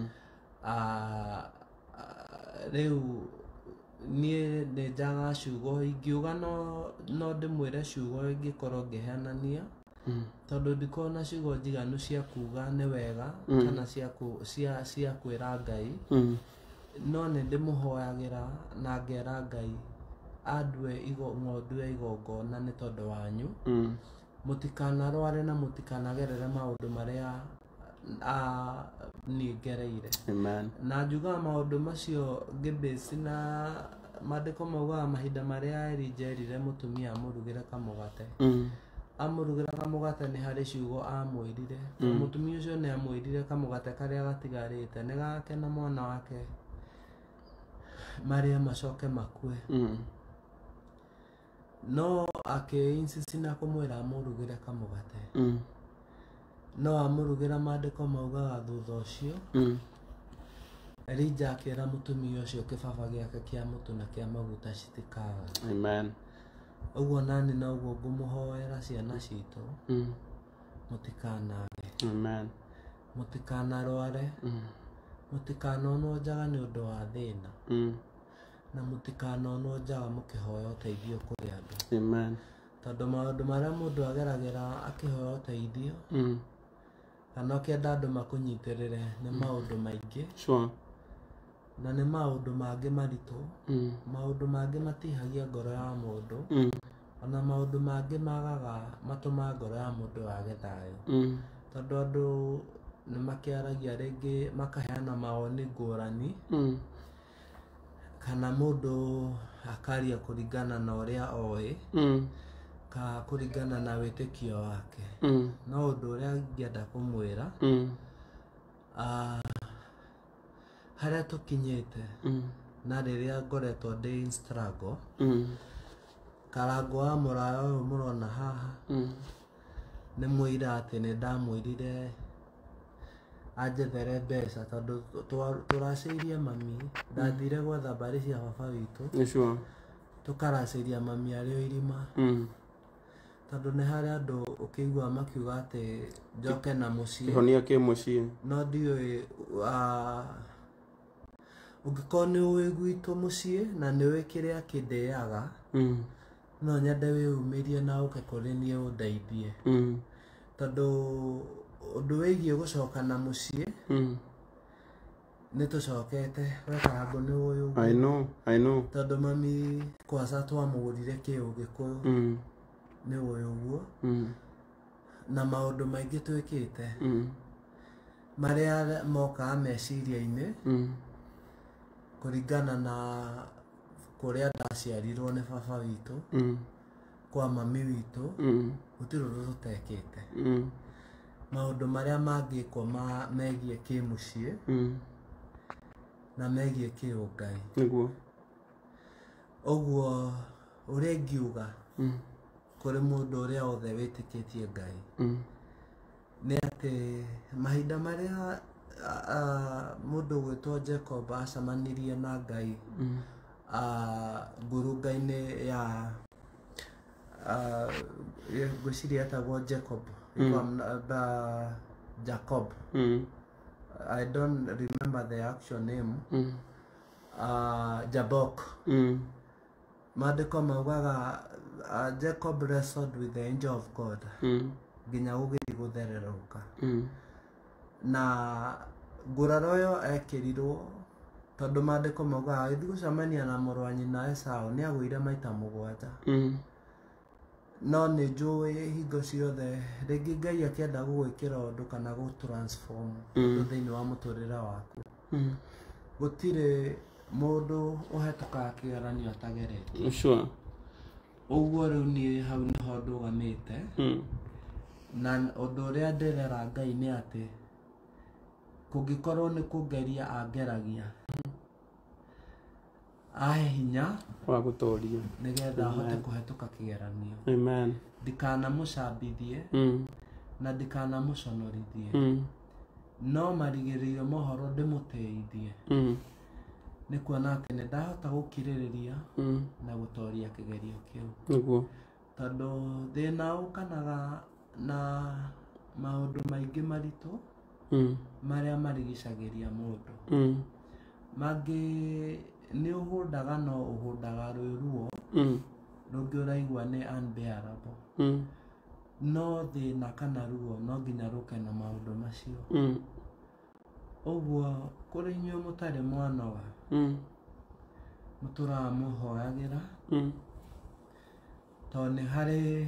riu nie ni njaga ciugo ingiuga no ndimwire ciugo ingikorwo ngihenania tondu ndikona ciugo njiganu cia kuga ni wega kana cia kwira Ngai no ni ndimuhoyagira na ngera Ngai andue ng'ondue igongona ni tondu wanyu mutikanarware na mutikanagerere maundu maria ni ngereire. Amen. Na njuga maundu macio ngibesi na mandiko mauga mahinda maria Elijah mutumia amurugire kamugate amurugire kamugate ni hari ciugo amwirire mutumia ucio ni amwirire kamugate karia gatigarite ni gake na mwana wake maria macoke makue no insist na kumwira amurugire kamugate no amurugira mandiko mauga thutha ucio Elijah akira mutumia ucio kibaba giake kia mutu na kia maguta citikaga. Amen. Uguo nani na uguo ngumuhoera ciana citu mutikanage. Amen. Mutikanarware mutikanonwo njaga ni undu wa thina na mutikanonwo njaga mukihoya uteithio kuri andu. Amen. Tondu maundu maria mundu ageragira akihoya uteithio kana kenda andu makunyitirire ni maundu maingi. Sure. na nĩ maũndũ mangĩ maritũ maũndũ mangĩ matihagia ngoro ya mũndũ ona maũndũ mangĩ matũma ngoro ya mũndũ yage thayũ tondũ andũ nĩ makĩaragia rĩngĩ makaheana mawoni ngũrani kana mũndũ akaria kũringana na ũrĩa oĩ ka kũringana na wĩtĩkio wake no ũndũ ũrĩa ingĩenda kũmwĩra harĩa tũkinyĩte na rĩrĩa ngoretwo ndĩ struggle karangu wa muraya ũyũ mũrona haha nĩ mũira atĩ nĩ ndamwĩrire anjethere mbeca tondũ tũracĩirie mami ndathire gwetha mbarĩ cia baba witũ tũkaracĩria mami arĩ o irima tondũ nĩ harĩ andũ ũkĩigua makiuga atĩ njoke na mũciĩ kĩhonia kĩ mũciĩ no ndiũĩ ũngĩkorwo nĩ ũĩ gwitũ mũciĩ na nĩ ũĩ kĩrĩa kĩndĩaga no nyende wĩyumĩrie na ũke kũrĩ niĩ ũndeithie tondũ ũndũ wĩgiĩ gũcoka na mũciĩ nĩ tũcokete we Karangu nĩ ũĩ ũguo I know tondũ mami kwaca twamũgũrire kĩũgĩkũyũ nĩ ũĩ ũguo na maũndũ maingĩ twĩkĩte marĩa mokaga meciria-inĩ kũringana na kũrĩa ndaciarirwo nĩ baba witũ kwa mami witũ gũtirĩ ũndũ tũtekĩte maũndũ marĩa mangĩkwo megiĩ kĩmũciĩ na megiĩ kĩũngai nĩguo ũguo ũrĩa ingiuga kũrĩ mũndũ ũrĩa othe wĩtĩkĩtie Ngai nĩ atĩ mahinda marĩa mũndũ gwĩtwo Jacob acemanirie na Ngai ngurunga-inĩ ya ngwĩciria etagwo Jacob Jacob I don't remember the actual name Jabok maandĩko maugaga Jacob wrestled with the angel of God nginya gũgĩthiĩ gũthererũka na nguraro ĩyo ekĩrirwo tondũ maandĩko maugaga agĩthiĩ gũcemania na mũrũ wa nyina Esau nĩ agũire maita 7 no nĩ njũĩ hingo ciothe rĩngĩ Ngai akĩenda gũgwĩkĩra ũndũ kana gũtransform ũndũ thĩinĩ wa mũtũrĩre waku gũtirĩ mũndũ ũhetũkaga kĩgeranio atageretie ũguo rĩu niĩ hau nĩho ndũgamĩte na ũndũ ũrĩa ndĩrera Ngai nĩ atĩ kũngĩkorwo nĩ kũngeria angeragia ahe hinya wa gũtooria nĩgetha ahote kũhetũka kĩgeranio amen ndikanamũcambithie na ndikanamũconorithie no marigĩrĩrio mohoro ndĩmũteithie nĩ kuona atĩ nĩ ndahota gũkirĩrĩria na gũtooria kĩgerio kĩu nĩguo tondũ thĩna ũkanaga na maũndũ maingĩ maritũ marĩa marigicagĩria mũndũ mangĩ nĩ ũhũndaga no ũhũndaga rwĩ ruo rũngĩ ũraigua nĩ unbearable no thĩna kana ruo no nginya rũke na maũndũ macio ũguo kũrĩ inyuĩ mũtarĩ mwanoga mũtũraga mũhoyagĩra tondũ nĩ harĩ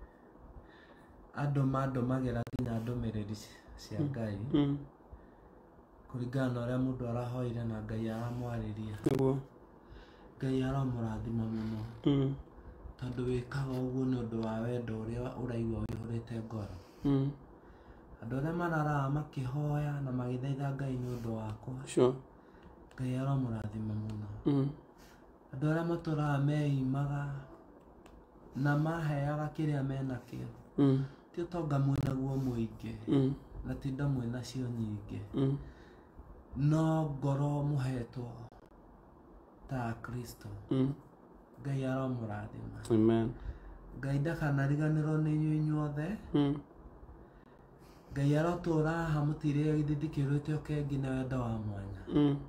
andũ mandũmagĩra nginya ndũmĩrĩri cia Ngai kũringana na ũrĩa mũndũ arahoire na Ngai aramwarĩria Ngai aramũrathima mũno tondũ wĩkaga ũguo nĩ ũndũ wa wendo ũrĩa ũraigua wĩihũrĩte ngoro andũ arĩa mararaga makĩhoya na magĩthaitha Ngai nĩ ũndũ wakwa Ngai aramũrathima mũno andũ arĩa matũraga meimaga na maheaga kĩrĩa menakĩo ti ũtonga mwĩnaguo mũingĩ na ti indo mwĩnacio nyingĩ no ngoro mũhetwo ta Kristo Ngai aramũrathima amen Ngai ndakanariganĩrwo nĩ inyuĩ inyuothe Ngai arotũra haha mũtirĩ gĩthithikĩrĩte ũkengi na wendo wa mwanya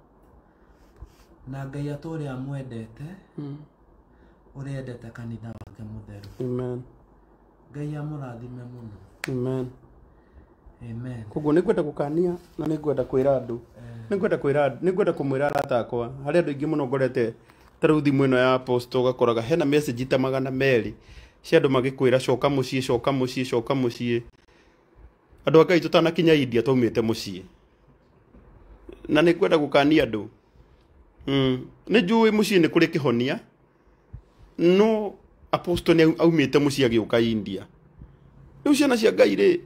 na Ngai atũre amwendete ũrĩa endete kanitha wake mũtheru amen Ngai amũrathime mũno amen amen koguo nĩ ngwenda gũkania na nĩ ngwenda kwĩra andũ nĩngwenda kũmwĩra arata akwa harĩ andũ aingĩ mũno ngorete ta rĩu thimũ ĩno ya Apostle ũgakoraga hena message ta 200 cia andũ magĩkwĩra coka mũciĩ coka mũciĩ coka mũciĩ. Andũ a Ngai tũtanakinya India twaumĩte mũciĩ na nĩngwenda gũkania andũ nĩ njũĩ mũciĩ nĩ kũrĩ kĩhonia no Apostle nĩ aumĩte mũciĩ agĩũka India. Rĩu ciana cia Ngai rĩ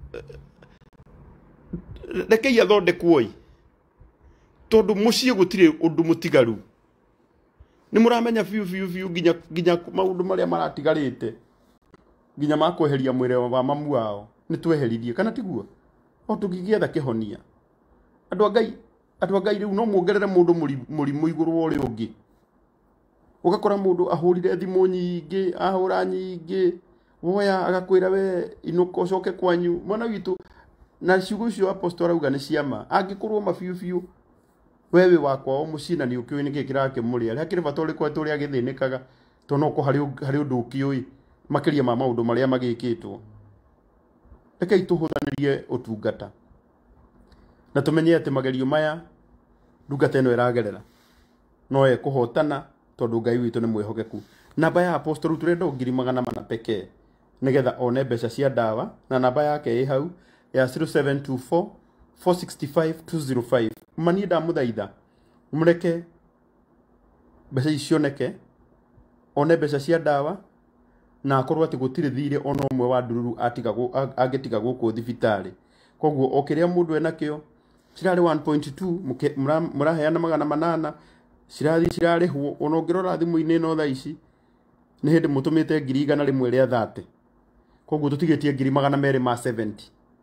rekei athondekwo tondũ mũciĩ gũtirĩ ũndũ mũtigaru. Nĩ mũramenya biũ nginya maũndũ marĩa maratigarĩte nginya makweheria mwĩrĩ wa mamu wao nĩ tweheririe kana tiguo o tũngĩgĩetha kĩhonia. Andũ a Ngai rĩu no muongerere mũndũ mũrimũ igũrũ wa ũrĩa ũngĩ. Ũgakora mũndũ ahũrire thimũ nyingĩ ahũra nyingĩ woya agakwĩra we inũka ũcoke kwanyu. Mwana witũ na ciugo icio Apostle arauga nĩ ciama angĩkorwo mabiũ wewe wakwa o mũciĩ na nĩ ũkĩũĩ nĩkĩ kĩrakĩmũrĩa rĩa kĩrĩ bata ũrĩkũ atũrĩa agĩthĩnĩkaga to no ko harĩ ũndũ ũkĩũĩ makĩria ma maũndũ marĩa magĩkĩtwo. Rekei tũhũthanĩrie ũtungata na tũmenye atĩ magerio maya ndungata ĩno ĩragerera no kũhotana tondũ Ngai witũ nĩ mwĩhokeku. Namba ya Apostle tũrenda 400,000 pekee nĩgetha one mbeca cia ndawa na namba yake ĩ hau ya 0724 465 205. Mani ndamũthaitha mũreke mbeca icio cioneke one mbeca cia ndawa na akorwo atĩ gũtirĩ thirĩ ona ũmwe wa ndururu angĩtiga gũkũ thibitarĩ. Koguo o kĩrĩa mũndũ enakĩo cirarĩ 1.2 mũraheana 800 cirarĩhwo ona ũngĩrora thimũ-inĩ ĩno thaa ici nĩ hĩndĩ mũtũmĩte 100 rĩmwe rĩa 30. Koguo tũtigĩtie 270.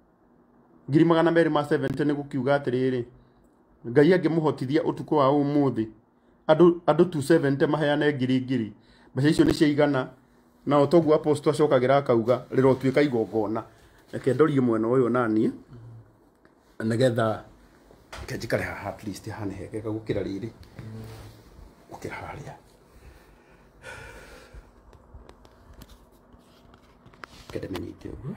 270 nĩ gũkiuga atĩrĩrĩ Ngai angĩmũhotithia ũtukũ wa ũmũthĩ andũ 270 maheane 1,000 mbeca icio nĩ ciaigana na otoguo Apostle acokagĩra akauga rĩrotuĩka igongona. Reke ndorie mwena ũyũ naniĩ nĩgetha njikare haha at least hane hegega gũkĩra rĩrĩ gũkĩra harĩa. Kende menyite ũguo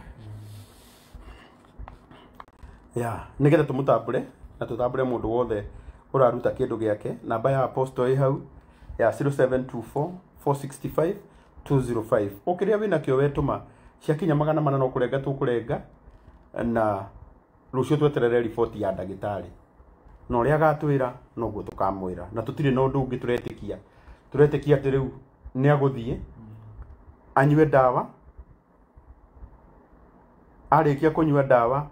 nĩgetha tũmũtambũre na tũtambũre mũndũ wothe ũraruta kĩndũ gĩake. Namba ya Apostle ĩ hau ya 0724 465 205. Ũkĩrĩa wĩnakĩo wetũma ciakinya 800 no kũrenga tũkũrenga na rũciũ tweterere riboti ya ndagĩtarĩ na ũrĩa agatwĩra noguo tũkamwĩra na tũtirĩ na ũndũ ũngĩ turetĩkia atĩ rĩu nĩ agũthiĩ anyue ndawa arĩkia kũnyua ndawa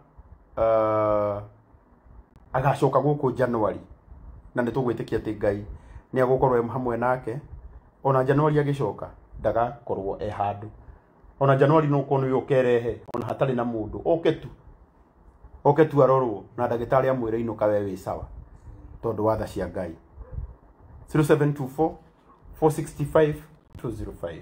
agacoka gũkũ January na nĩ tũgwĩtĩkia atĩ Ngai nĩ agũkorwo hamwe nake ona January agĩcoka ndagakorwo handũ ona January no kono yokerehe ona hatarĩ na mũndũ oke tu arorwo na ndagĩtarĩ amwĩre inũka we wĩ sawa tondũ watha cia Ngai. 0724 465 205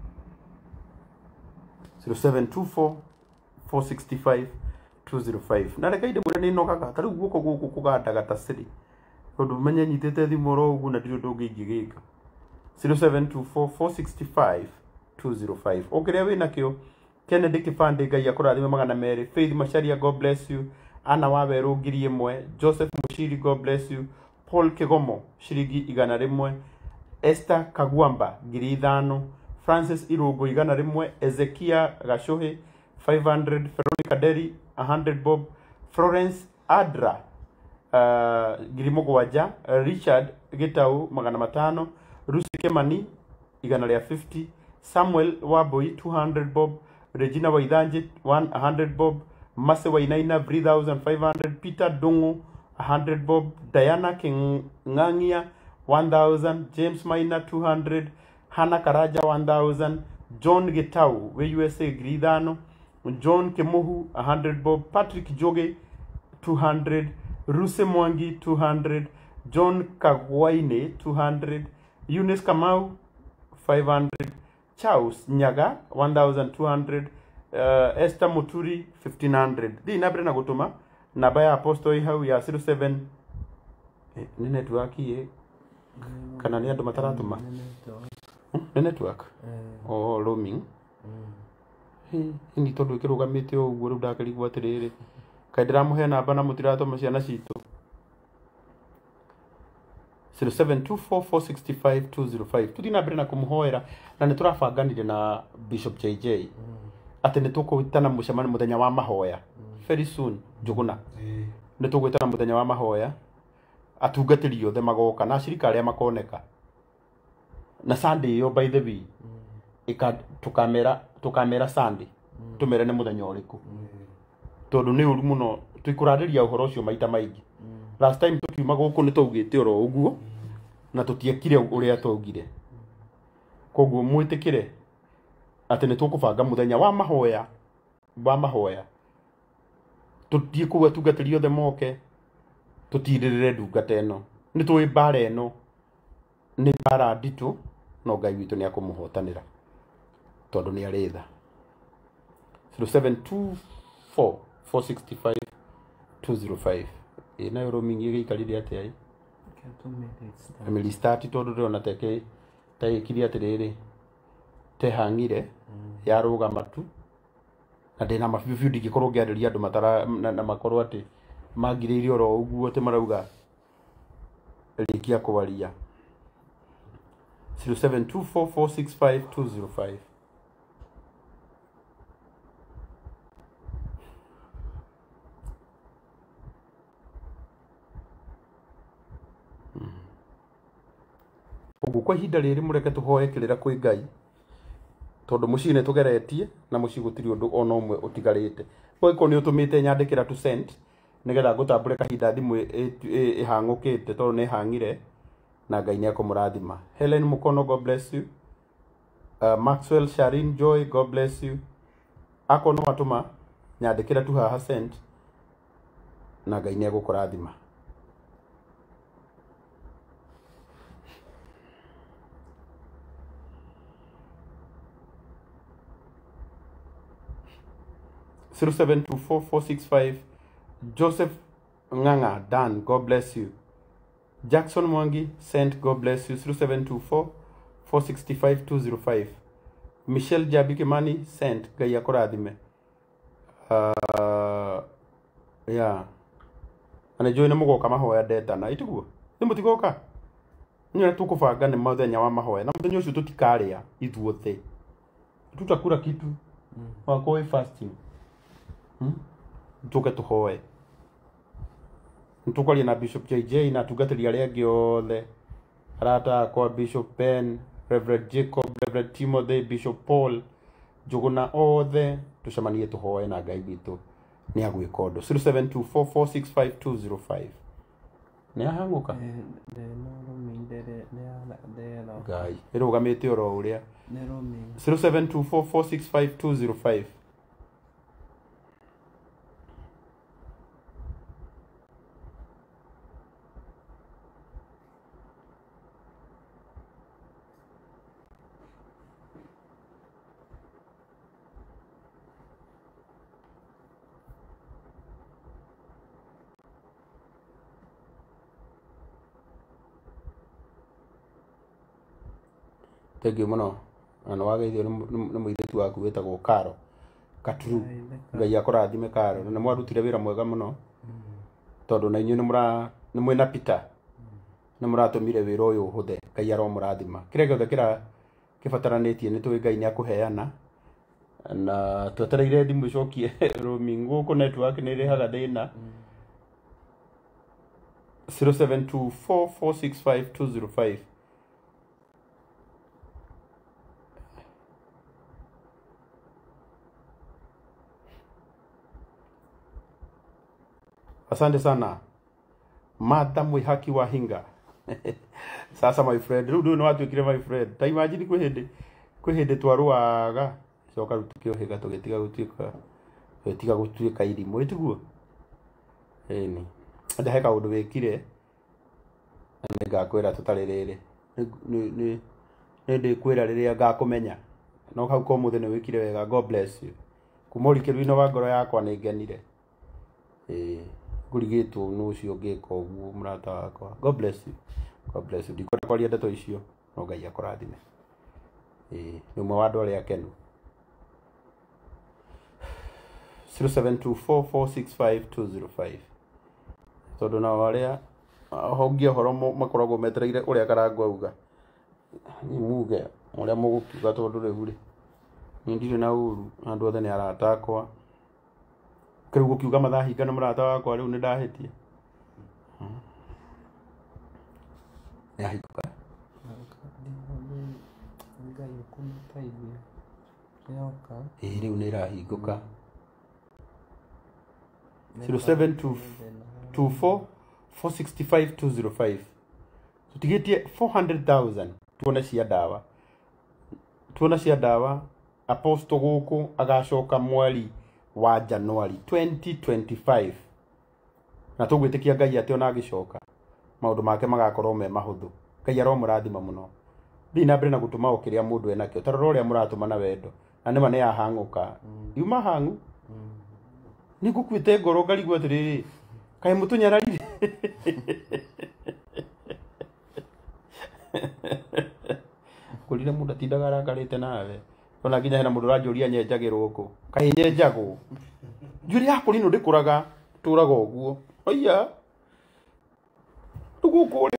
0724 465 205. Na reke inde mũrĩa nĩ nogaga ta rĩu guoko gũkũ kũgandaga ta ciri tondũ menye nyitĩte thimũ ro ũguo na ndirĩ ũndũ ũngĩ ingĩgĩka. 0724 465 205. Ũkĩrĩa wĩnakĩo Kennedy Kĩbandĩ Ngai akũrathime 200. Faith Macharia God bless you. Ana Wawerũ 1,000. Joseph Mushiri God bless you. Paul Kigomo shiringi 100. Esther Kagwamba 5,000. Francis Irũngũ 100. Ezekia Gashuhi 500. Veronica Derry 100 bob. Florence Adra 7,000. Richard Gitau 500. Rusi Kemani 150. Samuel Waboi 200 bob. Regina Waithanji 100 bob. Mase Wainaina 3,500. Peter Dungu 100 bob. Diana Kingangia 1,000. James Maina 200. Hannah Karaja 1,000. John Gitau we USA 5,000. John Kemuhu 100 bob. Patrick Joge 200. Ruse Mwangi 200. John Kagwaine 200. Eunice Kamau 500. Charles Nyaga 1,200. Esther Muturi 1,500. Di na brena gutuma namba ya Apostle hau ya 07 ni network kana ni andu mataratuma ni network roaming ni tondu ikirugamite uguo riu ndakarigwo atiriri kai ndiramuhe namba na mutiratuma ciana citu 0724465205 tuthi na mbere na kumuhoera na nĩ tũrabanganire na Bishop JJ atĩ nĩ tũkũgwĩtana mũcemanio mũthenya wa mahoya very soon Njuguna nĩ tũgwĩtana mũthenya wa mahoya atungatĩri othe magoka na acirika arĩa makoneka na Sunday yo by the way tukamera Sunday tumere nĩ mũthenya ũrĩkũ tondũ nĩ ũru mũno twikũrarĩria ũhoro ũcio maita maingĩ last time tukiuma gũkũ nĩ twaugĩte oro ũguo na tũtiekire ũrĩa twaugire koguo mwĩtĩkire atĩ nĩ tũkũbanga mũthenya wa mahoya tũthiĩ kũu atungatĩri othe moke tũtirĩrĩre ndungata ĩno nĩ tũĩ mbara ĩno nĩ mbara nditũ no Ngai witũ nĩ akũmũhotanĩra tondũ nĩ arĩ tha 0724465205 ĩna roaming ĩgĩikarire atĩa ĩ family start tondũ ndĩrona tekire atĩrĩrĩ tehangire yarũgama tu na ndĩna mabiũ ndingĩkorwo ngĩarĩria andũ matara na makorwo atĩ mangirĩire oro ũguo atĩ marauga rĩkia kũbaria 0724465205 ũguo kwa ihinda rĩrĩ mũreke tũhoe kĩrĩra kwĩ Ngai tondũ mũciĩ nĩ tũgeretie na mũciĩ gũtirĩ ũndũ ona ũmwe ũtigarĩte ũgĩkorwo nĩ ũtũmĩte nyandĩkĩra tu send nĩgetha ngũtambũre kahinda thimũ ĩhang'ũkĩte tondũ nĩ hang'ire na Ngai nĩ akũmũrathima. Helen Mukono, God bless you. Maxwell Sharin Joy, God bless you. Ako no matũma nyandĩkĩra tu haha send na Ngai nĩ agũkũrathima. Zero 0724465465 Joseph Nganga Dan, God bless you. Jackson Mwangi sent, God bless you. 0724465205 Michelle Jabikimani sent, Ngai akũrathime. Yeah. Ana join mũgoka mahoya ndetana ituguo nĩ mũtigoka nĩ tũkũbanga nĩ mũthenya wa mahoya na mũthenya ũcio tũtikarĩa ithuothe tutakura kitu wako fasting tuke tuhoe ntukwaria na Bishop JJ na tungatĩri arĩa angĩ othe arata kwa Bishop Ben, Reverend Jacob, Reverend Timothy, Bishop Paul, Njuguna othe tucemanie tuhoe na Ngai witũ nĩ agwĩka ũndũ 0724465205 nĩ ahangũka Ngai ĩrũgamĩte oro ũrĩa 0724465205 Thank you muno. Ana wageithio nĩ mũirĩtu waku wĩtagwo Karo Katuru. Ngai akũrathime Karo. Na mwarutire wĩra mwega mũno. Tondũ na inyuĩ nĩ mwĩna Peter. Nĩ mũratũmire wĩra ũyũ ũhũthe. Ngai aromũrathima. Kĩrĩa gĩothe kĩbataranĩtie nĩ tũĩ Ngai nĩ akũheana. Na twetereire thimũ icokie roaming gũkũ network nĩ ĩrehaga thĩna. 0724465205 Asante sana. Martha Mwihaki wa Hinga. Sasa my friend, rĩu nĩ watuĩkire my friend. Ta imagine kwĩ hĩndĩ twarũaga coka tukĩohĩga tũgĩtiga gũtuĩka irimũ ĩtiguo. Ĩni. Ndahe kaũndũ wĩkire. Nĩ ngakwĩra tũtarĩ rĩrĩ. Nĩ ndĩkwĩra rĩrĩa ngakũmenya. No hau kwa mũthĩ nĩ wĩkire wega. God bless you. Kuma ũrikĩru-inĩ wa ngoro yakwa nĩ ngenire. Ngũrigĩtwo nĩ ũcio ũngĩka ũguo mũrata wakwa. God bless you. God bless you. Ndikwenda kwaria ndeto icio no Ngai akũrathime. Nĩ ũmwe wa andũ arĩa akenu. 0724465205 tondũ nao arĩa hongi horo makoragwo metereire uria karangu auga ni muge uria mugukiuga tondu riu ri ni ndire na uru andu othe ni arata akwa kiru gukiuga mathahinga ni murata wakwa riu ni ndahitie yahikuka riu ni irahinguka 0724 465 205 tutigitie 400,000 tuona cia dawa aposto guku agacoka mweri wa Januari 2025 na tugwitikia Ngai ati ona agicoka maundu make magakorwo me mahuthu Ngai aro murathima muno thina mbere na gutuma okiria mundu enakio tarora uria muratuma na wendo na nima ni yahanguka yuma hangu ni gukwite ngoro ngarigwo atiriri kai mutunyararire kulire mundu atindaga arakarite nawe ona nginya hena mundu ranjuria nyenjagirwo ku kai nyenjagwo njuri yako rino ndikuraga turaga uguo oya guku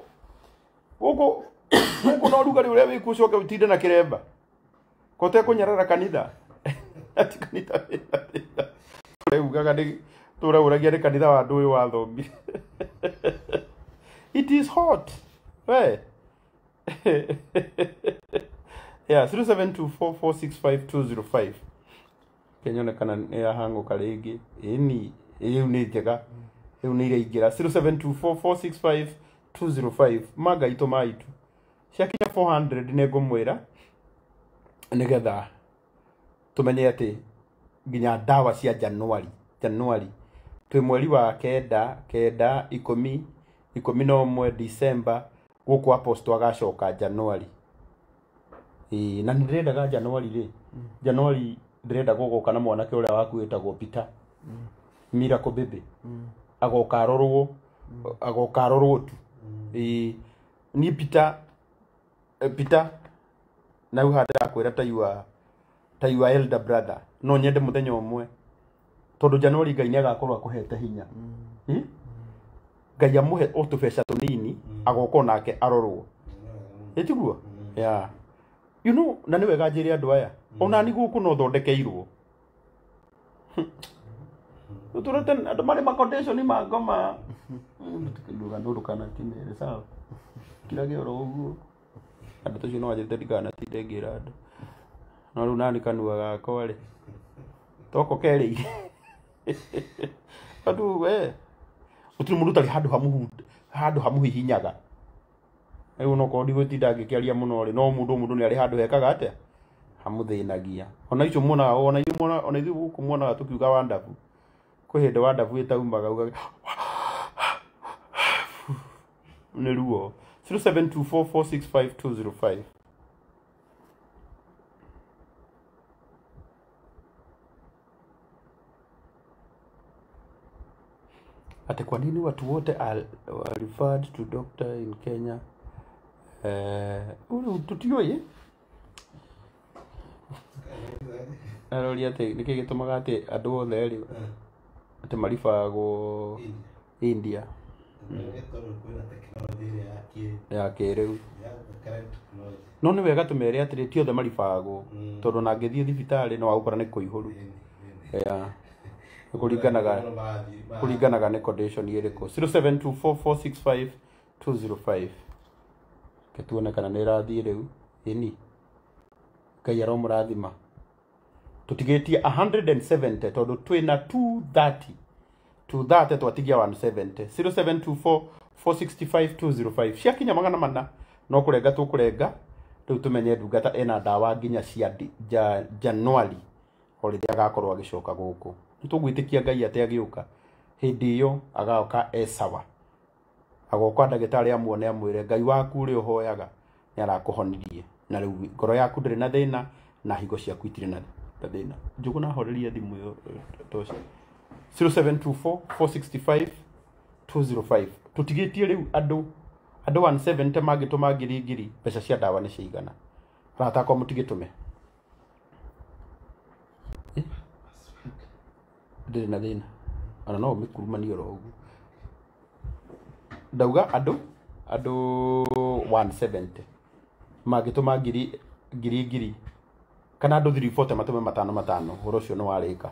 no rugari uria wikucoke utinde na kiremba kote kunyarara kanitha ati kanitha ugaga ndi turauragia ni kanitha wa andu uyu wathomi it is hot we yeah 0724465205 kenyone kana ya hango karingi ini riu ni njega riu ni iraingira 0724465205 maga ito maitu ciakinya 400 nego mwira nigetha tumenye ati nginya dawa cia Januari twi mweri wa kenda 11 December guku aposto agacoka Januari na ndirendaga Januari ri Januari ndirenda guguka na mwanake uria wakuitagwo Peter Miracle Baby agoka arorwo tu ni Peter na uhadira kwira ta you elder brother no nyende muthenya umwe tondu Januari Ngai ni agakorwo akuhete hinya Ngai amuhe otubesha tunini agoka nake arorwo etiguo yeah you know na ni wega njiri andu aya ona ni guku no thondekeirwo uturete andu mari ma condition ni magoma tukiduga ndu kana kimere sawa kila gioro uguo andu tucio no ajete digana tidengira andu no ru nani kanua gakwa ri toko keri andu we utiri mundu tari handu hamu hihinyaga riu no ko ndigwitinda ngikiaria muno ri no mundu ni ari handu hekaga atia hamuthinagia ona icio muona ona ithu guku muona tukiuga wandabu kwi hindi wandabu itaumaga uga ni ruo 0724465205 ate kwa nini watu wote are referred to doctor in Kenya tutioye arori ate niki gitumaga ate andu othe ri ate marifago India ya kiriu no ni wega tumere atiri ti othe marifago tondu na ngithie thibitari no wagukora ni kuihuru ya kuringanaga ni condition iriko 0724465205 ketuone kana ni rathie riu ini Ngai aro murathima tutigetie 170 tondu twina 230 twatigia 170 0724465205 ciakinya magana mana no kurenga tukurenga riu tumenye ndungata ena dawa nginya cia Januari holiday agakorwo agicoka guku nitugwitikia Ngai ate agiuka hindi iyo agaoka sawa agoka ndagitari amuone amwire Ngai waku ri uhoyaga ni arakuhonirie na riu ngoro yaku ndiri na thina na higo ciaku itire na thina njugu na horeria thimu yo toshi 0724465205 tutigitie riu andu 170 magituma ngiri pesa cia dawa ni ciigana rata kwa mutigitume ndiri na thina ana no mikurumani oro ugu ndauga andũ 170 mangĩtũma ngiri kana andũ 340 matume matano ũhoro ũcio nĩ warĩka.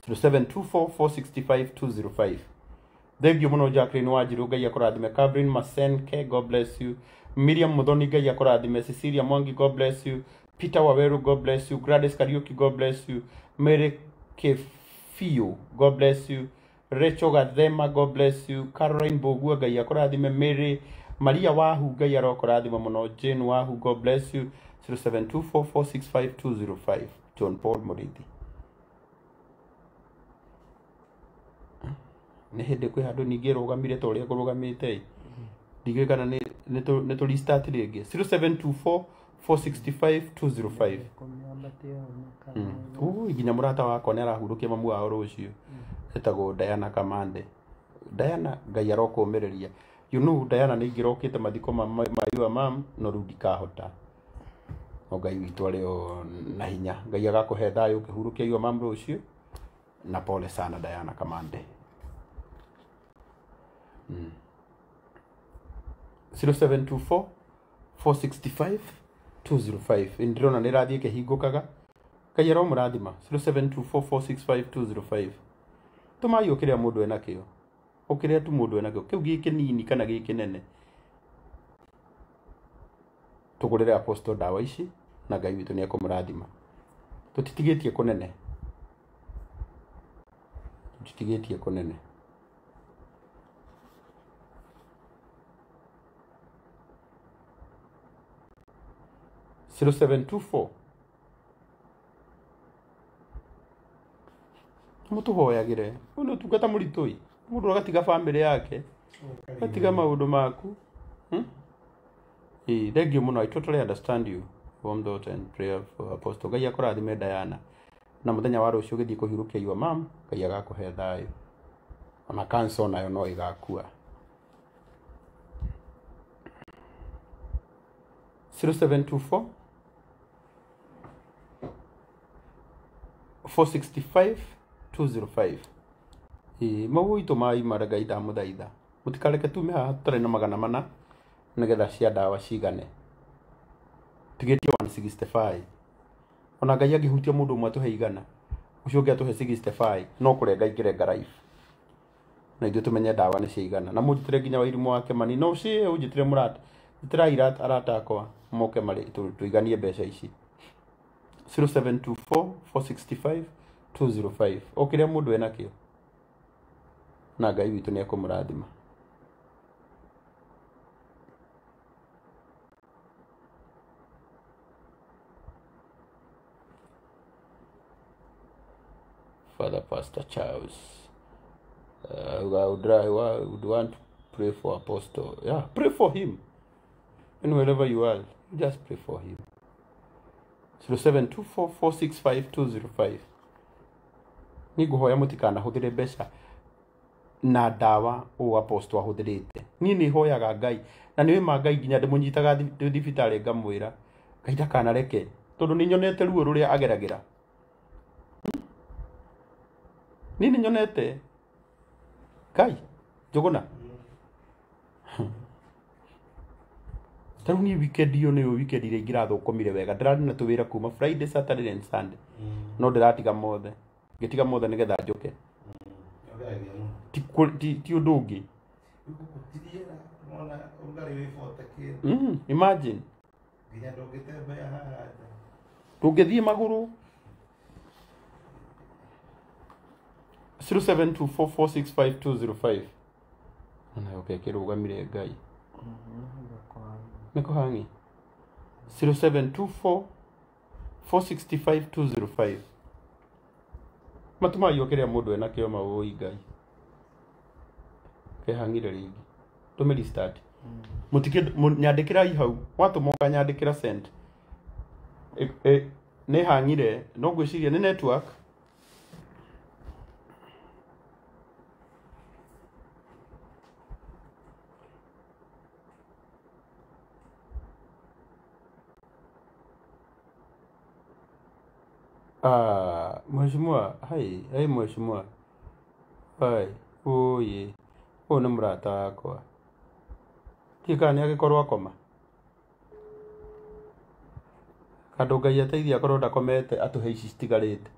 0724465205. Thengio mũno Jacqueline Wanjiru, Ngai akũrathime. Catherine Masenke, God bless you. Miriam Muthoni, Ngai akũrathime. Cecilia Mwangi, God bless you. Peter Waweru, God bless you. Gladys Kariuki, God bless you. Mary Kefio, God bless you. Rachel Gathema, God bless you. Caroline Bogua, Ngai akũrathime. Mary Maria Wahu, Ngai arokũrathime mũno. Jane Wahu, God bless you. 0724465205. John Paul Murithi. Nĩ hĩndĩ kwĩ handũ ningĩ rũgamire ta ũrĩa kũrũgamĩte ndigĩĩ kana nĩ tũ restart rĩngĩ. 0724465205. Nginya mũrata wakwa nĩ arahurũkia mamu wao rũciũ etagwo Diana Kamande. Diana, Ngai arokũmĩrĩria. You know Diana nĩ ingĩrokĩte mathiko ma your mom no rĩu ndikahota. No Ngai witũ arĩ o na hinya. Ngai agakũhe thayũ ũkĩhurũkia your mom rũciũ. Na pole sana Diana Kamande. 0724465205. Indrona nĩ rathiĩ kĩhingũkaga. Ngai aromũrathima. 0724465205. Tũmai ũkĩrĩa mũndũ enakĩo. Ũkĩrĩa tu mũndũ enakĩo. Kĩu gĩ kĩnini kana gĩ kĩnene. Tũgũrĩre apostle ndawa ici na Ngai witũ nĩ ekũmũrathima. Tũtitigĩtie kũnene. Tũtitigĩtie kũnene. 0724 mũtũhoyagĩre. Ũyũ nĩ ũtungata mũritũ. Mũndũ agatiga family yake, agatiga maũndũ maku. Thank you mũno. I totally understand you. Warm thought and prayer for Apostle. Ngai akũrathime Diana. Na mũthenya wa rũciũ ũgĩthiĩ kũhurũkia your mom, Ngai agakũhe thayũ. Ona cancer nayo no ĩgakua. 0724 465 205. Mau itu mai maraga ida muthaitha. Mutikareke tume haha tutare na magana mana nigetha cia ndawa cigane. Tigetie 165. Ona Ngai angihutia mundu umwe tuhe igana. Ucio ungi atuhe 65 no kurenga ingirenga life. Na ithuĩ tumenye ndawa nĩ cigana. Na mũnjitĩre nginya Wairimu wake mani. No cie ũnjitĩre mũrata. Njitĩra arata akwa moke marĩ tuiganie mbeca ici. 0724 465 205. Okĩrĩa mũndũ enakĩo. Na Ngai witũ nĩ ekũmũrathima. Father Pastor Charles. I would want to pray for Apostle. Yeah, pray for him. And wherever you are, just pray for him. 0724 465 205. Niguhoya mutikana hũthĩre mbeca na ndawa o Apostle ahũthĩrĩte. Niĩ nĩ hoyaga Ngai na nĩ wĩma Ngai nginya ndĩmũnyitaga thibitarĩ ngamwĩra Ngai ndakanareke tondũ nĩ nyonete ruo rũrĩa ageragĩra. Nĩ nyonete Ngai Njũgũna. Tarũ ni weekend yo nĩ weekend ile ingĩrathũkũmire wega. Ndĩrarĩ na tũwĩra kuma Friday, Saturday and Sunday. No ndĩratiga mothe. Ngĩtiga mothe nĩgetha njoke. Ti ũndũ ũngĩ. Imagine. Tũngĩthiĩ magũrũ. 0724 465 205. Na okay, kĩrũgamire Ngai. Niko hangi. 0724 465 205. Matuma yo kiria mundu ena kio maũi Ngai. Kehangire ringi. Tumeli start. Mutike nyandikira hau. Watu moka nyandikira send. Ne hangire no gwiciria ni network. Mheshimiwa, hai mheshimiwa. Hai, oye. Ona mrata wakwa. Kika nĩ agĩkorwo akoma. Andũ Ngai ateithia akorwo ndakomete atũhe ici citigarĩte.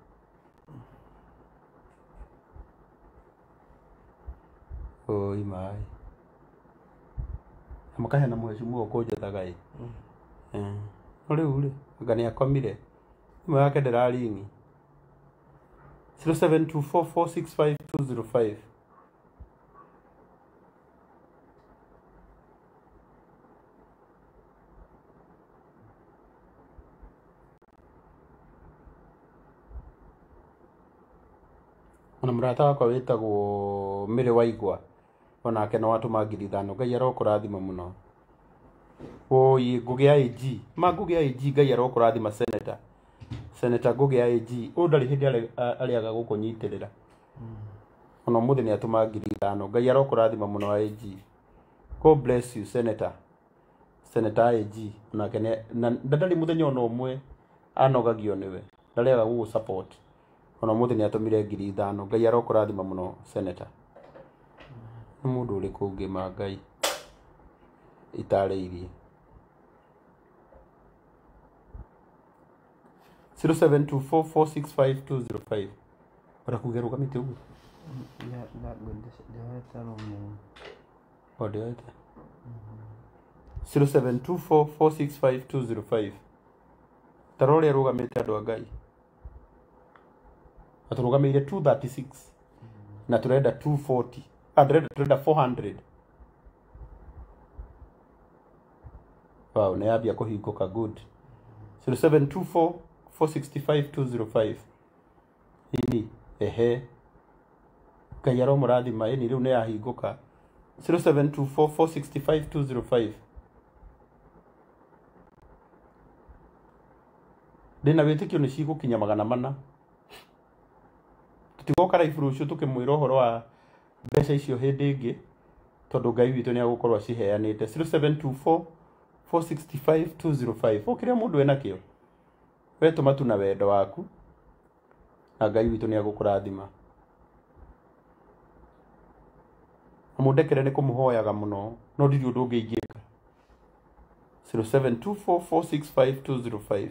Oi mai. Amakahe na mheshimu ũkũnjethaga ĩ. No rĩu rĩ, anga nĩ akomire. Imwe yake ndĩraringi. 0724465205. Ona murata wakwa wĩtagwo Mĩrĩ Waigwa onake no atũma 5,000. Ngai arokũrathima mũno. Oi Ngugi ya AG ma Ngugi ya AG Ngai arokũrathima Senator Ngugi ya AG ũndarĩ hĩndĩ arĩaga gũkũnyitĩrĩra. Ona mũthĩ nĩ atũma 5,000. Ngai arokũrathima mũno AG. God bless you Senator AG. Onake ndarĩ mũthenya ona ũmwe anogagio nĩwe. Ndarĩaga gũgũ support. Ona mũthĩ nĩ atũmire 5,000. Ngai arokũrathima mũno Senator. Nĩ mũndũ ũrĩkũ ũngĩ ma Ngai itarĩirie. 0724465205. Barakuge rugamite ugu. Ndio 0724465205. Tarore rugamite andu a Ngai. Aturugamire 236 na turenda 240. Turenda 400. Wow, na yabia kuhinguka good. 0724465205. Ini ehe. Ngai aromũrathima ini riu nĩ yahinguka. 0724465205. Ndina wĩtĩkio nĩ cigũkinya 400. Tutigoka live rũciũ tukimwĩra ũhoro wa mbeca icio hĩndĩ ĩngĩ tondũ Ngai witũ nĩ agũkorwo aciheanĩte. 0724465205. Ũkĩrĩa mũndũ ena kĩo wetũma tu na wendo waku na Ngai witũ nĩ agũkũrathima. Amũndekere nĩ kũmũhoyaga mũno no ndiri ũndũ ũngĩ ingĩka. 0724465205.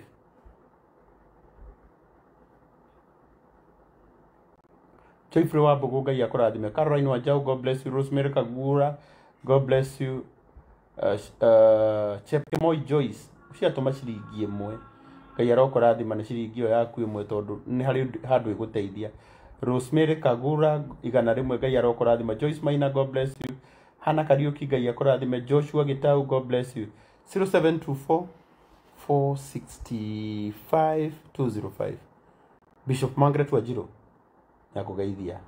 Joyfrey wa Mbogo Ngai akũrathime. Caroline Wanjau, God bless you. Rosemary Kagura, God bless you. Chepkemoi Joyce, ciatũma ciringi ĩmwe. Ngai arokũrathima nĩ ciringi ĩyo yaku ĩmwe tondũ nĩ harĩ handũ ĩgũteithia. Rosemary Kagura 100 Ngai arokũrathima. Joyce Maina, God bless you. Hana Kariuki Ngai akũrathime. Joshua Gitau, God bless you. 0724465205. Bishop Margaret Wajiro ya kugeithia.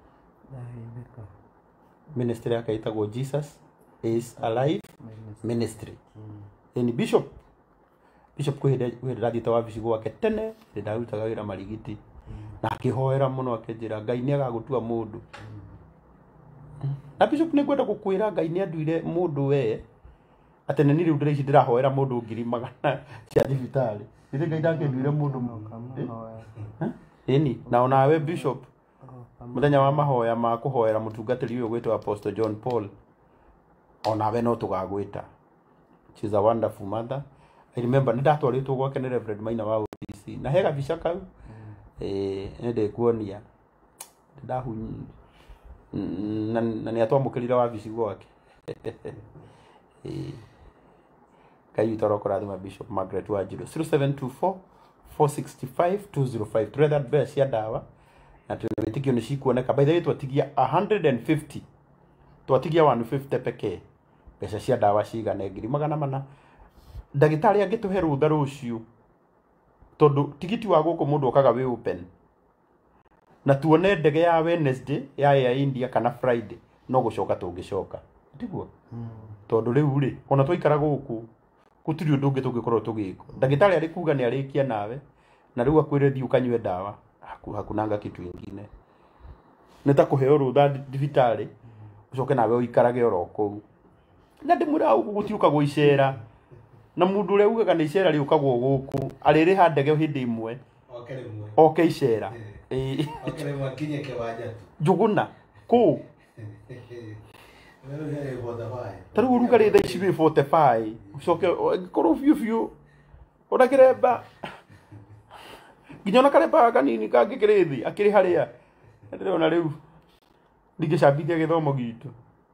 Ministry yake itagwo Jesus is Alive Ministry. Ni Bishop kwĩhĩndĩra thiĩte wabici gwake tene ndarutaga wĩra marigiti na akĩhoera mũno akĩnjĩra Ngai nĩ agagũtua mũndũ. Na Bishop nĩ ngwenda gũkwĩra Ngai nĩ anduire mũndũ we atĩ nĩ rĩu ndĩraici ndĩrahoera mũndũ 100,000 cia thibitarĩ. Nĩ Ngai ndakĩnduire mũndũ ĩni na onawe Bishop muthenya wa mahoya ma kuhoera mutungatiri uyu gwitwa Apostle John Paul onawe no tugagwita. She is a wonderful mother. I remember ndatwaritwo gwake ni Reverend Maina wa OTC na hega bica kau nende kuonia ndahunyi na nĩ atwamũkĩrire wabici gwake. Ngai tũrokũrathima Bishop Margaret Wanjirũ. 0724465205. Turetha mbeca cia ndawa na tunawĩtĩkio nĩ cikuoneka. By the way twatigia 150 twatigia 150 pekee. Mbeca cia ndawa cigana 400,000. Ndagĩtarĩ angĩtũhe rũtha rũciũ tondũ tigiti wa gũkũ mũndũ okaga wĩ open na tuone ndege ya Wednesday ya Air India kana Friday no gũcoka tũngĩcoka tiguo tondũ rĩu rĩ ona twaikara gũkũ gũtirĩ ũndũ ũngĩ tũngĩkorwo tũgĩka. Ndagĩtarĩ arĩ kuga nĩ arĩkia nawe na rĩu akwĩre thiĩ ũkanyue ndawa hakunanga kitu ingine nĩ ta kũheo rũtha thibitarĩ ucoke nawe ũikarage oro kũu na ndĩmwĩra ũguo gũtiũkagwo icera na mundu ũrĩa ugaga nĩ icera rĩũkagwo gũkũ arĩrĩha ndege hĩndĩ ĩmwe oke icera Oke mwakinye kĩwanja Njuguna kũ Taru urugari thaa ici wĩ 45 ucoke ngĩkorwo biũ biũ ona kĩremba nginya ona karemba kanini kangĩkĩrĩ thĩ akĩrĩ harĩa ndĩrona rĩu ndingĩcambithia gĩthomo gitũ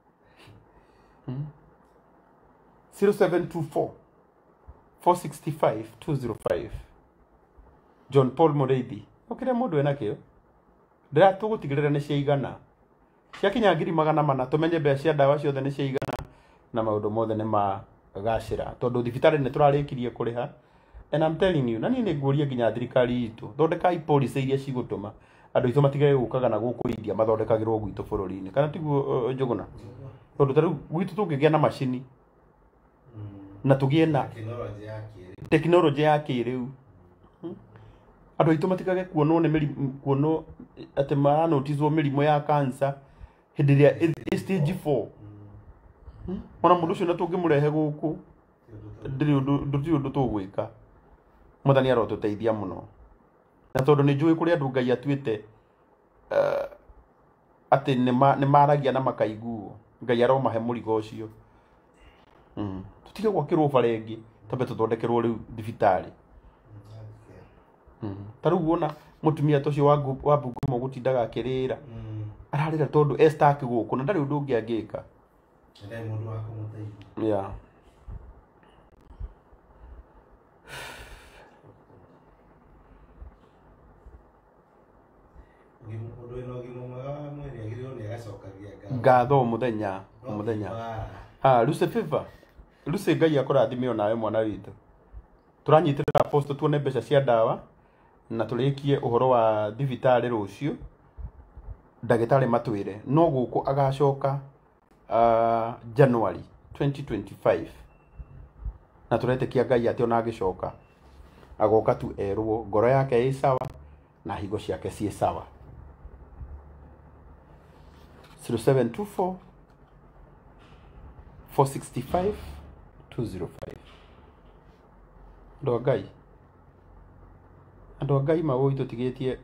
0724 465 205 John Paul Mureithi okĩrĩa mũndũ ena kĩo ndiratũgũtigĩrĩra nĩ ciaigana ciakinya 400 tũmenye mbeca cia ndawa ciothe nĩ ciaigana na maũndũ mothe nĩ magacĩra tondũ thibitarĩ nĩ tũrarĩkirie kũrĩha and I'm telling you na niĩ nĩ nguũria nginya thirikari itũ thondekai policy iria cigũtũma andũ aitũ matigage gũkaga na gũkũ India mathondekagĩrwo gwitũ bũrũri-inĩ kana tiguo Njũgũna tondũ tarĩu gwitũ tũngĩgĩa na macini na tũgĩe na tekinoronjĩ ya kĩrĩu andũ aitũ matigage kuonwo nĩ mĩrimũ kuonwo atĩ maranotizwo mĩrimũ ya cancer hĩndĩ ĩrĩa stage 4 ona mũndũ ũcio na tũngĩmũrehe gũkũ ndũtirĩ ũndũ tũgwĩka Mwathani arotũteithia mũno na tondũ nĩ njũĩ kũrĩ andũ Ngai atuĩte atĩ nĩ maragia na makaiguo Ngai aromahe mũrigo ũcio tutige gwakĩrwo bara ĩngĩ tambe tũthondekerwo rĩu thibitarĩ tarĩu wona mũtumia ta ũcio wa Bungoma gũtindaga akĩrĩra ararĩra tondũ Esther gũkũ na ndarĩ ũndũ ũngĩ angĩka mũndũ wa kũmũteithia yeah ngatho muthenya Lucy Favor Lucy Ngai akũrathime onawe mwana witũ turanyitĩrĩra apostle tuone mbeca cia ndawa na tũrĩkie ũhoro wa thibitarĩ rũciũ ndagĩtarĩ matwĩre no gũkũ agacoka January 2025 na tũretĩkia Ngai atĩ ona agĩcoka agoka tu erwo ngoro yake ĩ sawa na higo ciake ciĩ sawa 0724 465 205 andũ a Ngai magũi tũtigĩtie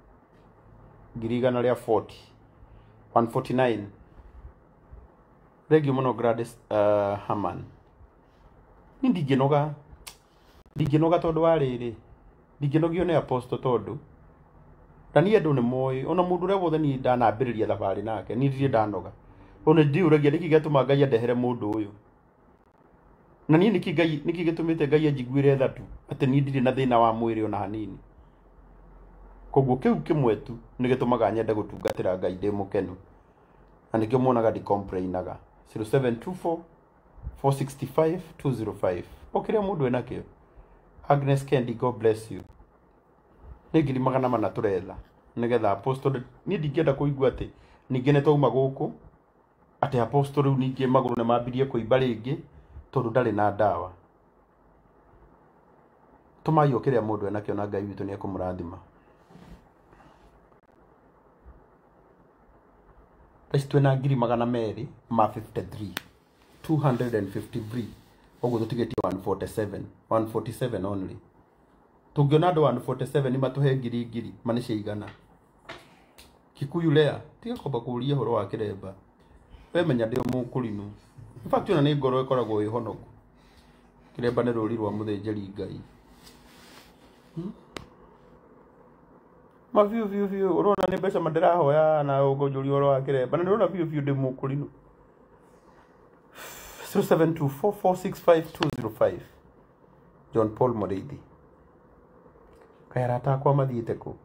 140 149 Regio mũno Gladys Haman ni ndingĩnoga tondũ wa rĩrĩ ndingĩnogio nĩ apostle tondũ na niĩ andũ nĩ moĩ ona mũndũ ũrĩa wothe niĩ ndanambĩrĩria thabarĩ nake niĩ ndirĩ ndanoga ona ndiũragia nĩkĩ gĩatũma Ngai andehere mũndũ ũyũ na niĩ nĩkĩ gĩtũmĩte Ngai anjiguĩre tha tu atĩ niĩ ndirĩ na thĩna wa mwĩrĩ ona hanini koguo kĩu kĩmwe tu nĩ gĩtũmaga nyende gũtungatĩra Ngai ndĩ mũkenu na nĩkĩo muonaga ndicomplainaga 0724 465 205 okĩrĩa mũndũ enakĩo Agnes Kendi God bless you nĩ 400 tũretha nĩgetha apostle niĩ ndingĩenda kũigua atĩ ningĩ nĩ twauma gũkũ atĩ apostle rĩu ningĩ magũrũ nĩ mambirie kũimba rĩngĩ tondũ ndarĩ na ndawa tũmaiywo kĩrĩa mũndũ enakĩo na Ngai witũ nĩ ekũmũrathima ici twĩna 253 253 ũguo tũtigĩtie 147 only tũngĩona andũ 147 matũhe ngiri manĩ ciaigana Kikuyu lea tiga kwamba kũria ũhoro wa kĩremba we menya ndĩ mũkũrinu in fact ona nĩ ngoro ĩkoragwo ĩ honoku kĩremba nĩ rũri rwa mũthĩnjĩri Ngai mabiũ ũrona nĩ mbeca mandĩrahoya na ũngonjori ũhoro wa kĩremba na nĩ ũrona biũ ndĩ mũkũrinu 0724465205 John Paul Mureithi kaya arata akwa mathiĩte kũ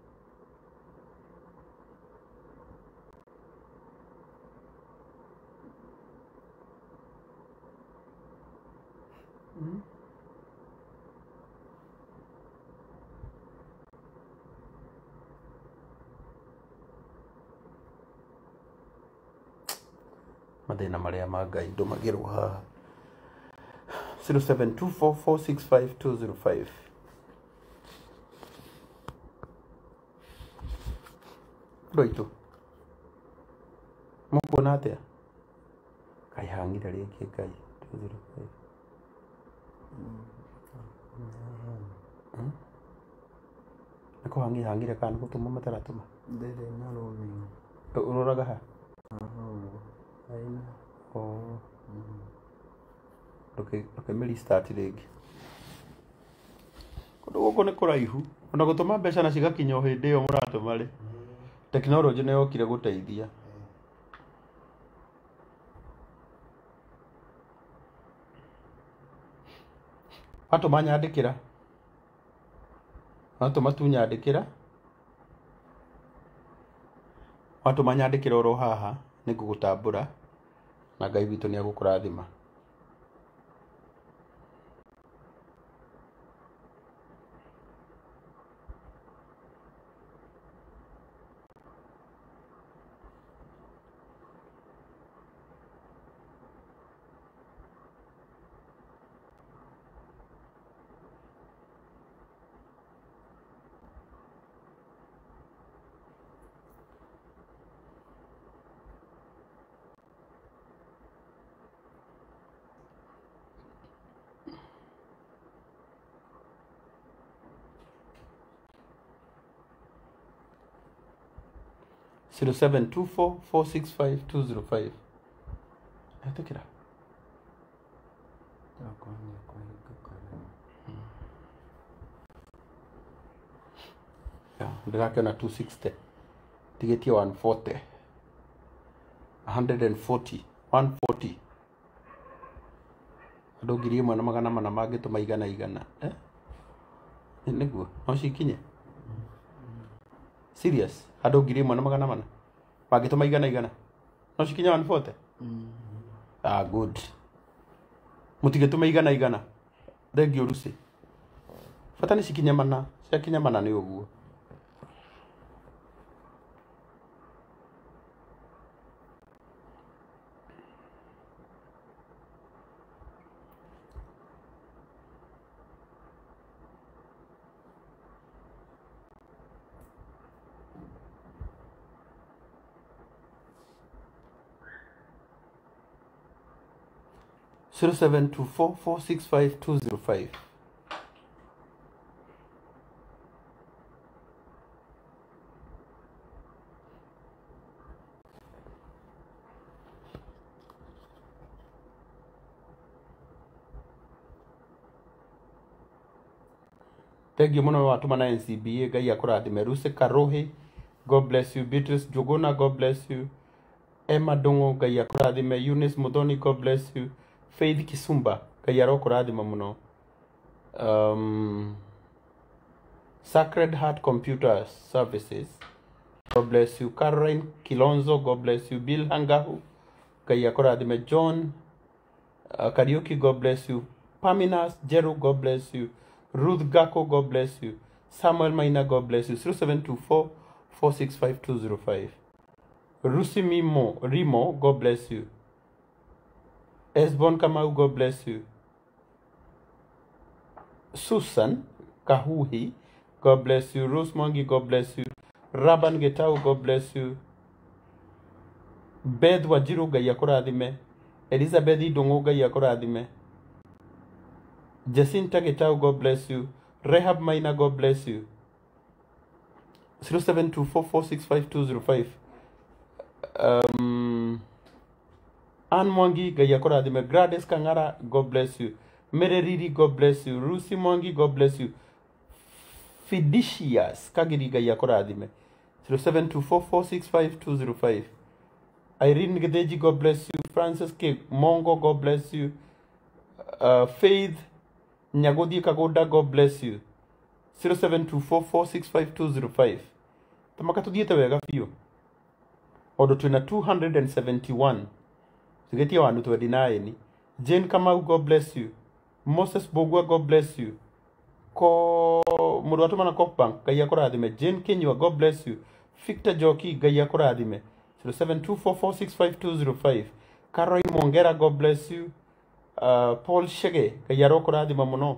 mathĩna marĩa ma Ngai ndũmagĩrwo haha 0724465205 Roito mũkuona atĩa kaihangire rĩngĩ Ngai 205 nĩkũhangire kana gũtũma mataratũma ndĩrĩ na roaming ũroraga ha aina Oh. Okay, me restart rĩngĩ. Kũndũ gũkũ nĩ kũraihu. Ona gũtũma mbeca na cigakinya o hĩndĩ ĩyo mũratũma rĩ. Tekinoronjĩ nĩ yokire gũteithia. Watũma nyandĩkĩra. Watũma tu nyandĩkĩra. Watũma nyandĩkĩra oro haha nĩ ngũgũtambũra na Ngai witũ nĩ agũkũrathima. Zero 724465205. Etĩkĩra. Ndĩrakĩona 260. Tigĩtie 140. 140. 140. Andũ ngiri ĩmwe na magana mana mangĩtũma igana igana. Nĩguo, no cikinye? Serious? Andũ ngiri ĩmwe na magana mana mangĩtũma igana igana. No cikinye 140? Good. Mũtigĩtũma igana igana. Thengio Lucy. Bata nĩ cikinye mana. Ciakinya mana nĩ ũguo. Zero 724465205. Thank mũno watũma na NCBA. Ngai akũrathime. Ruse Karohi, God bless you. Beatrice Jogona, God bless you. Emma Dongo, Ngai akũrathime. Eunice Muthoni, God bless you. Faith Kisumba, Ngai arokũrathima mũno. Sacred Heart Computer Services, God bless you. Caroline Kilonzo, God bless you. Bill Hangahu, Ngai akũrathime. John Kariuki, God bless you. Paminas Jeru, God bless you. Ruth Gako, God bless you. Samuel Maina, God bless you. 0724465205. Rusi Rimo, God bless you. Esbon Kamau, God bless you. Susan Kahuhi, God bless you. Rose Mwangi, God bless you. Raban Getau, God bless you. Beth Wajiru, Ngai akũrathime. Elizabeth Idongo, Ngai akũrathime. Jacinta Getau, God bless you. Rehab Maina, God bless you. 0724465205. Anne Mwangi, Ngai akũrathime. Gladys Kangara, God bless you. Mereriri, God bless you. Rusi Mwangi, God bless you. Fidicius Kagiri, Ngai akũrathime. 0724465205. Irene Gedeji, God bless you. Francis K. Mongo, God bless you. Faith Nyagodi Kagoda, God bless you. 0724465205. Tamaka tuthiĩte wega biũ. Ondo twĩna 271. Tugetie 129. Jane Kamau, God bless you. Moses Bogwa, God bless you. Mũndũ watũmana Copbank, Ngai akũrathime. Jane Kenywa, God bless you. Victor Joki, Ngai akũrathime. 0724465205. Caroline Mongera, God bless you. Paul Shege, Ngai arokũrathima mũno.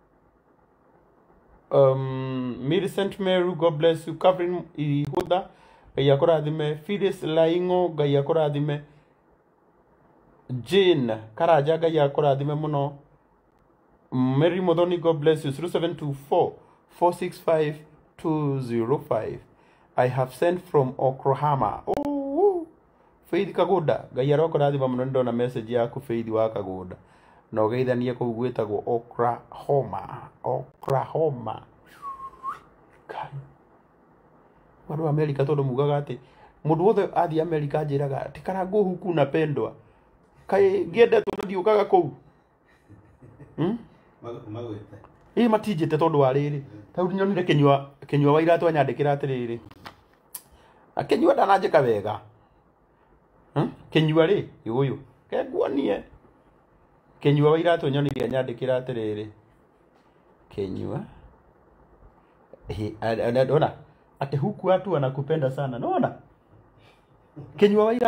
Millicent Meru, God bless you. Catherine Ihuda, Ngai akũrathime. Phyllis Laingo, Ngai akũrathime. Jane Karaja, Ngai akũrathime mũno. Mary Modoni, God bless you. 0724465205. I have sent from Oklahoma. Oh, Faith Kagoda Ngai arokorathima muno ndona message yaku Faith wa Kagoda no geithanie kuu gwitagwo Oklahoma kai watu Amerika tondu mugaga ati mundu wothe athi Amerika njiraga ati karangu huku napendwa kai ngiendetwo ndiukaga kuu matijite tondu wa riri tau nyonire kenyua wa iratu anyandikira atiriri akenyua ndananjika wega kenyua ri uyu kenguonie kenyua wa iratu nyonire anyandikira atiriri kenyua ona ate huku watu wanakupenda sana naona kenyua wa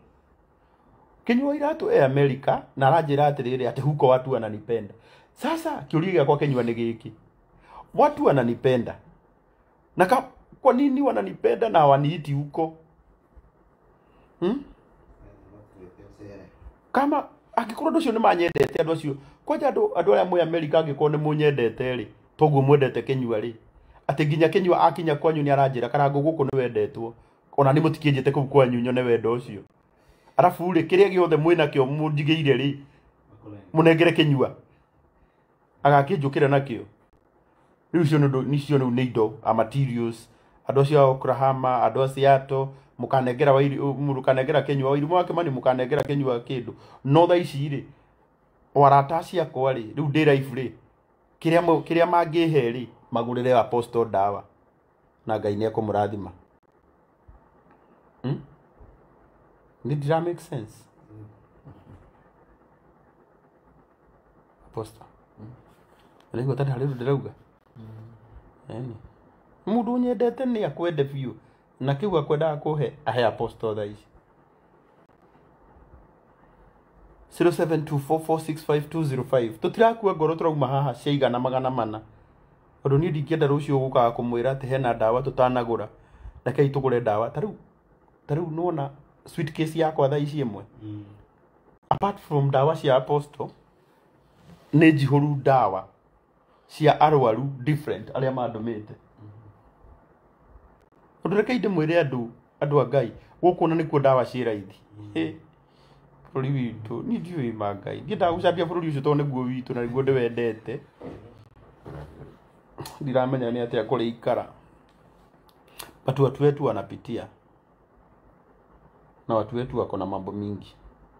iratu Amerika na arajira atiriri ate huko watu wananipenda. Sasa kiuliga kwa kenyua ni giki watu wananipenda na kwa nini wananipenda na waniiti huko kama akikorwo ndocio ni manyendete andu acio kwaja andu aria mwe Amerika angikorwo ni munyendete ri toguo mwendete kenyua ri ati nginya kenyua akinya kwanyu ni aranjira karangu guku ni wendetwo ona ni mutikinjite kuu kwanyu nyone wendo ucio arafu ri kiria giothe mwina kio munjigeire ri munengere kenyua agakinjukira nakio riu cio nicio ni indo a materials andu acio Oklahoma andu acio mukanengera wa mukanengera kenyua irimu wake mani mukanengera kenyua kindu no tha ici ri warata ciakwa ri riu ndi life ri kiria mangihe ri magurire apostle dawa na Ngai ni akumurathima did that make sense apostle Lego tata haliru ndirauga yani mundu nyendete ni akwende biu na kiu akwenda kuhe ahe apostle tha ici 0724465205 tutirakua ngoro turauma haha ciigana magana mana ondu ni ndingienda rucio gukaga kumwira ati hena dawa tutanagura na kai tugure dawa tariu nona sweet case yakwa tha ici imwe apart from dawa cia apostle ni jihuru dawa cia arwaru different aria mandumite ondu reke inde mwire andu a Ngai guku na nikuo dawa cia raithi bũrũri witũ ni ndiũĩ Ngai ndiendaga gucambia bũrũri ũcio tondu niguo witũ na niguo ndiwendete ndiramenya ni atia kũrĩ ikara but watu wetu wanapitia na watu wetu wako na mambo mingi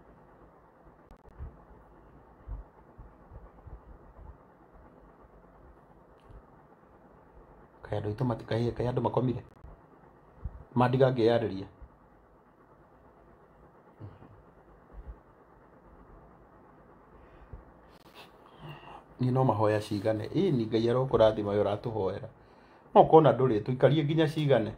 kaya ndo itũmatikaie kaya andũ makomire mandiga ngĩyarĩria ni no mahoya cigane ni Ngai arokũrathima yo ratuhoera no kona ndũrĩ tuikarie nginya cigane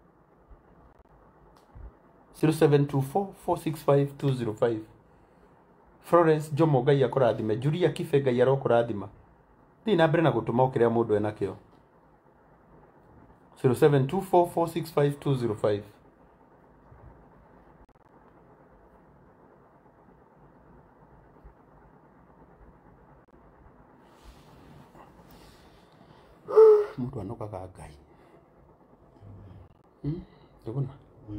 0724465205 Florence Jomo Ngai akũrathime Julia Kife Ngai arokũrathima thi na mbere na gũtũma ũkĩrĩa mũndũ ena kĩo 0724465205 Mundu anokaga Ngai nduguna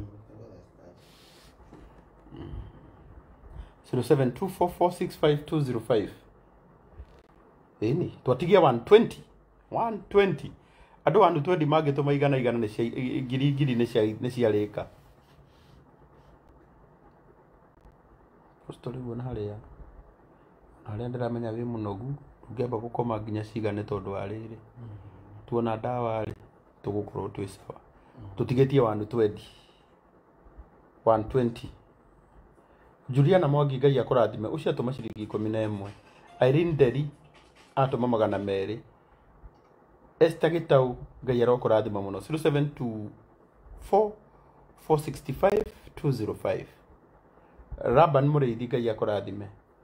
0724465205 ini twatigia 120 andu 120 magituma igana ni cia ngiri ni ciarika postori wona haria ndiramenya wi munogu ngiamba gukoma nginya cigane tondu wa riri tuona dawa ri tugukorwo twi sawa tutigetie 120 Juliana Mwangi Ngai akũrathime ucio atuma ciringi 11 Irene Deri atuma 200 Esther Gitau Ngai arokũrathima muno 0724465205 Raban Mureithi Ngai akũrathime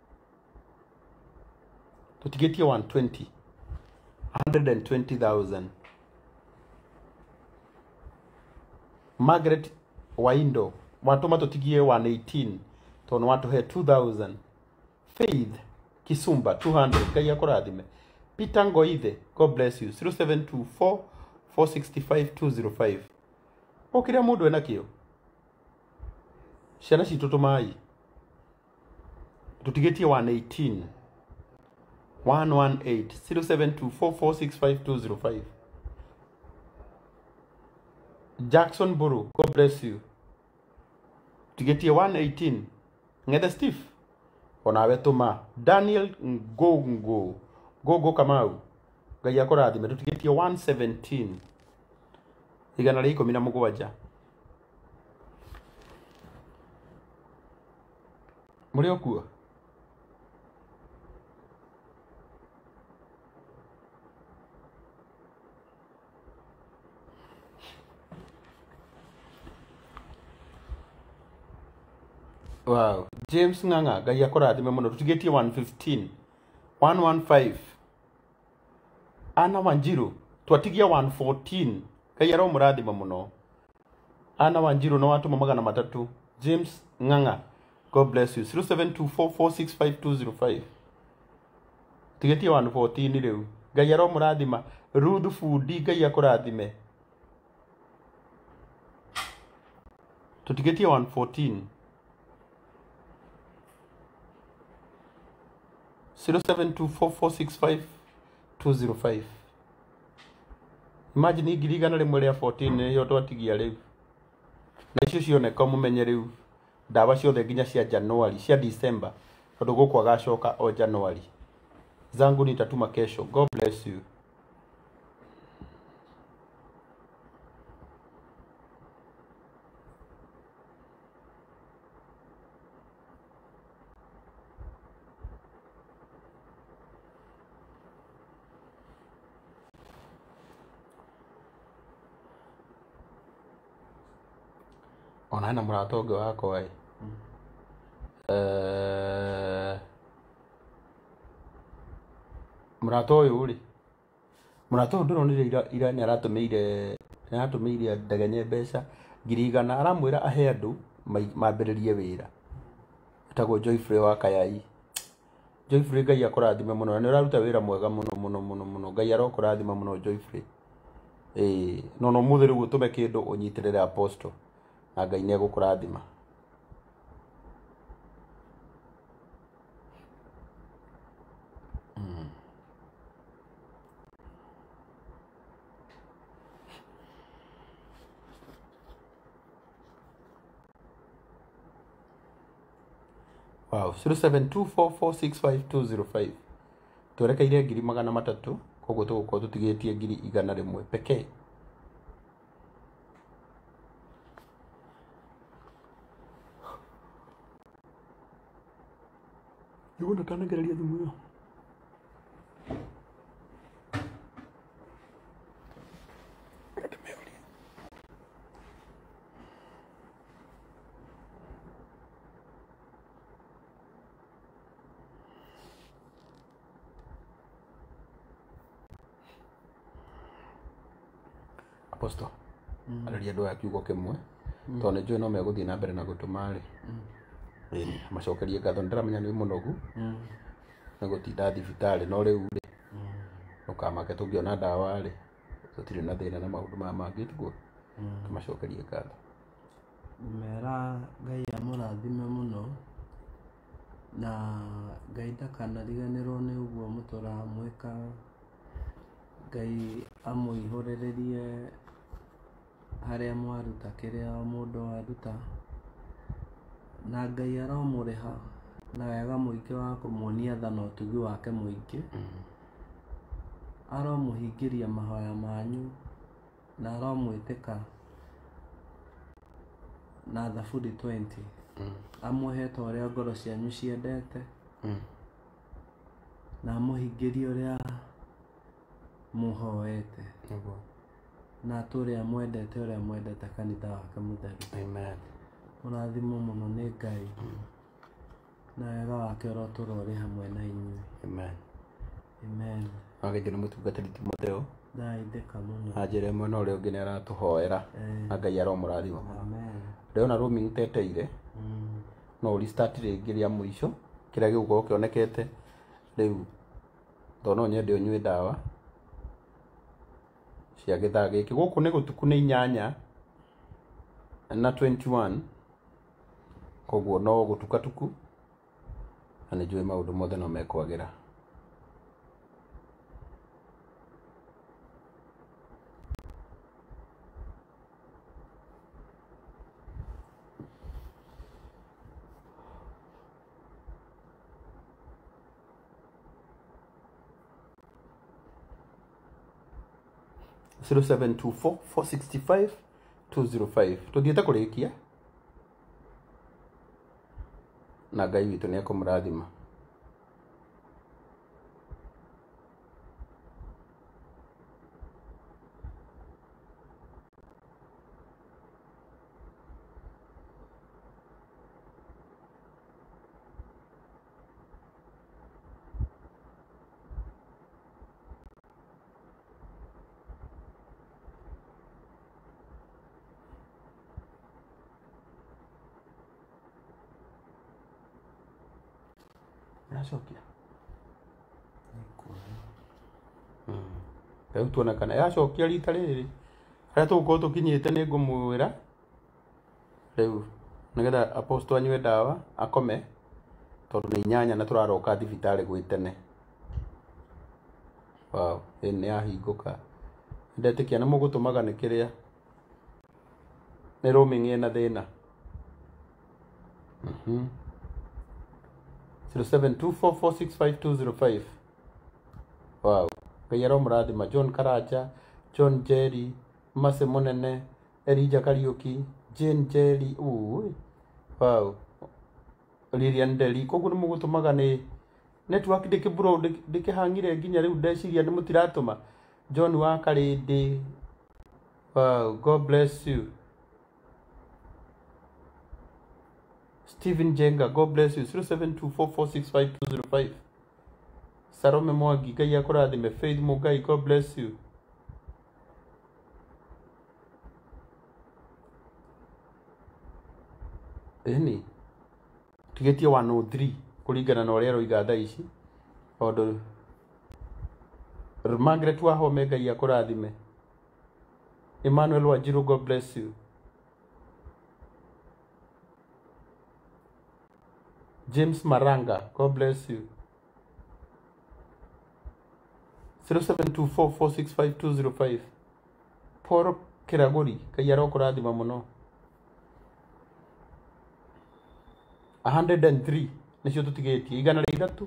tutigetie 120,000 Margaret Waindo watuma tutigie 118 tono watu he 2000 Faith Kisumba 200 Ngai akũrathime Peter Ngoithe God bless you 0724465205 okiria mundu ena kio ciana citũ tũmai tũtigĩtie 118 118 0724465205. Jackson Buru, God bless you. Tigetie 118 Ng'ethe Steve onawe tuma. Daniel Gogo Kamau Ngai akũrathime. Tutigetie 117 igana rĩa 17. Mũrĩ okuo wow. James Ng'ang'a Ngai akũrathime mũno. Tutigetie 115 115 Ana Wanjiru twatigia 114 Ngai aromũrathima mũno. Ana Wanjiru no watũma 300. James Ng'ang'a God bless you. 0724465205. Tigetie 114 rĩu. Ngai aromũrathima. Ruth Fudi Ngai akũrathime. Tutigetie 114 0724465205. Imagine igiri igana rĩmwe rĩa 14 nĩyo twatigia rĩu. Na icio cioneka mũmenye rĩu ndawa ciothe nginya cia Januari cia December tondũ gũkũ agacoka o Januari. Zangu nitatuma kesho. God bless you. Ona hena mũrata ũngĩ wakwa ĩ mũrata ũyũ rĩ, mũrata ũyũ ndĩronire ira nĩaratũmĩire Ndegenye mbeca 100,000 aramwĩra ahe andũ mambĩrĩrie wĩra. Etagwo Joyfrey wa Kayai. Joyfrey Ngai akũrathime mũno na nĩũraruta wĩra mwega mũno. Ngai arokũrathima mũno Joyfrey. No mũthĩ rĩu ũtũme kĩndũ ũnyitĩrĩre Apostle na Ngai nĩegũkũrathima. Wow, 0724465205. Twerekeire 300,000 koguo tũgũkorwo tũtigĩtie 100,000 pekee. Nĩguo ndatanagĩrĩria thimũ ĩyo. Apostle arĩria andũ a kiugo kĩmwe tondũ nĩnjũĩ no megũthiĩ na mbere na gũtũma rĩ macokerie ngatho. Nĩndĩramenya nĩ mũnogu nĩ gũtinda thibitarĩ no rĩu rĩ ndũkamake tũngĩona ndawa rĩ tũtirĩ na thĩna na maũndũ maya mangĩ tiguo. Tũmacokerie ngatho. Mera Ngai amũrathime mũno na Ngai ndakanariganĩrwo nĩ ũguo mũtũramwĩka. Ngai amũihũrĩrĩrie harĩa mwaruta kĩrĩa o mũndũ aruta na Ngai aromũrĩha na wega mũingĩ wa kũmuonia tha na ũtugi wake mũingĩ. Aromũhingĩria mahoya manyu na aromwĩtĩka na Thaburi 20 amũhete ũrĩa ngoro cianyu ciendete na amũhingĩrie ũrĩa mũhoete na tũrĩa mwendete kanitha wake mũtheru. Amen. Mũrathimwo mũno nĩ Ngai na wega wake ũrotũrore hamwe na inyuĩ. Amen. Amen. Agĩthiĩ nĩ mũtungatĩri Timotheo Ndaithĩka mũno. na njĩra ĩmwe na ũrĩa ũngĩ nĩaratũhoera na Ngai aromũrathima mũno. Amen. Ndĩrona roaming teteire no restart rĩngĩ rĩa mũico kĩrĩa gĩgũkorwo kĩonekete rĩu tondũ no nyende ũnyue ndawa cia gĩthaa gĩkĩ. Gũkũ nĩ gũtuku nĩ 8 na 21 koguo no gutukatuku na nĩ njũĩ maũndũ mothe no mekwagĩra. Zero 724 465 205 tuthiĩte kũrĩkia na Ngai witũ nĩ ekũmũrathima. Yacokia rĩu tuona kana yacokia rita rĩrĩ harĩa tũgũkorwo tũkinyĩte nĩ ngũmwĩra rĩu nĩgetha apostle anyue ndawa akome tondũ nĩ 8 na tũraroka thibitarĩ gwĩ tene. Wow, nĩ yahingũka. Ndetĩkia nĩ mũgũtũmaga nĩ kĩrĩa nĩ roaming ĩna thĩna. 0724465205. Wow. Ngai aromũrathima. John Karanja, John Jerry, Mase Munene, Elijah Kariuki, Jane Jerry. Wow. Lilian Deli. Koguo nĩ mũgũtũmaga nĩ network ndĩkĩhangire nginya rĩu ndeciria nĩ mũtiratũma. John wa Karĩndĩ. Wow. God bless you. Stephen Jenga, God bless you. 0724465205. Salome Mwangi, Ngai akũrathime. Faith Mugai, God bless you. Eni tigetie 103 kũringana na ũrĩa roiga thaa ici. Tondũ Margaret Wahome, Ngai akũrathime. Emmanuel Wanjiru, God bless you. James Maranga, God bless you. 0724465205. Paul Kiraguri, Ngai arokũrathima mũno. 103 nĩcio tũtigĩtie, igana rĩa ithatũ.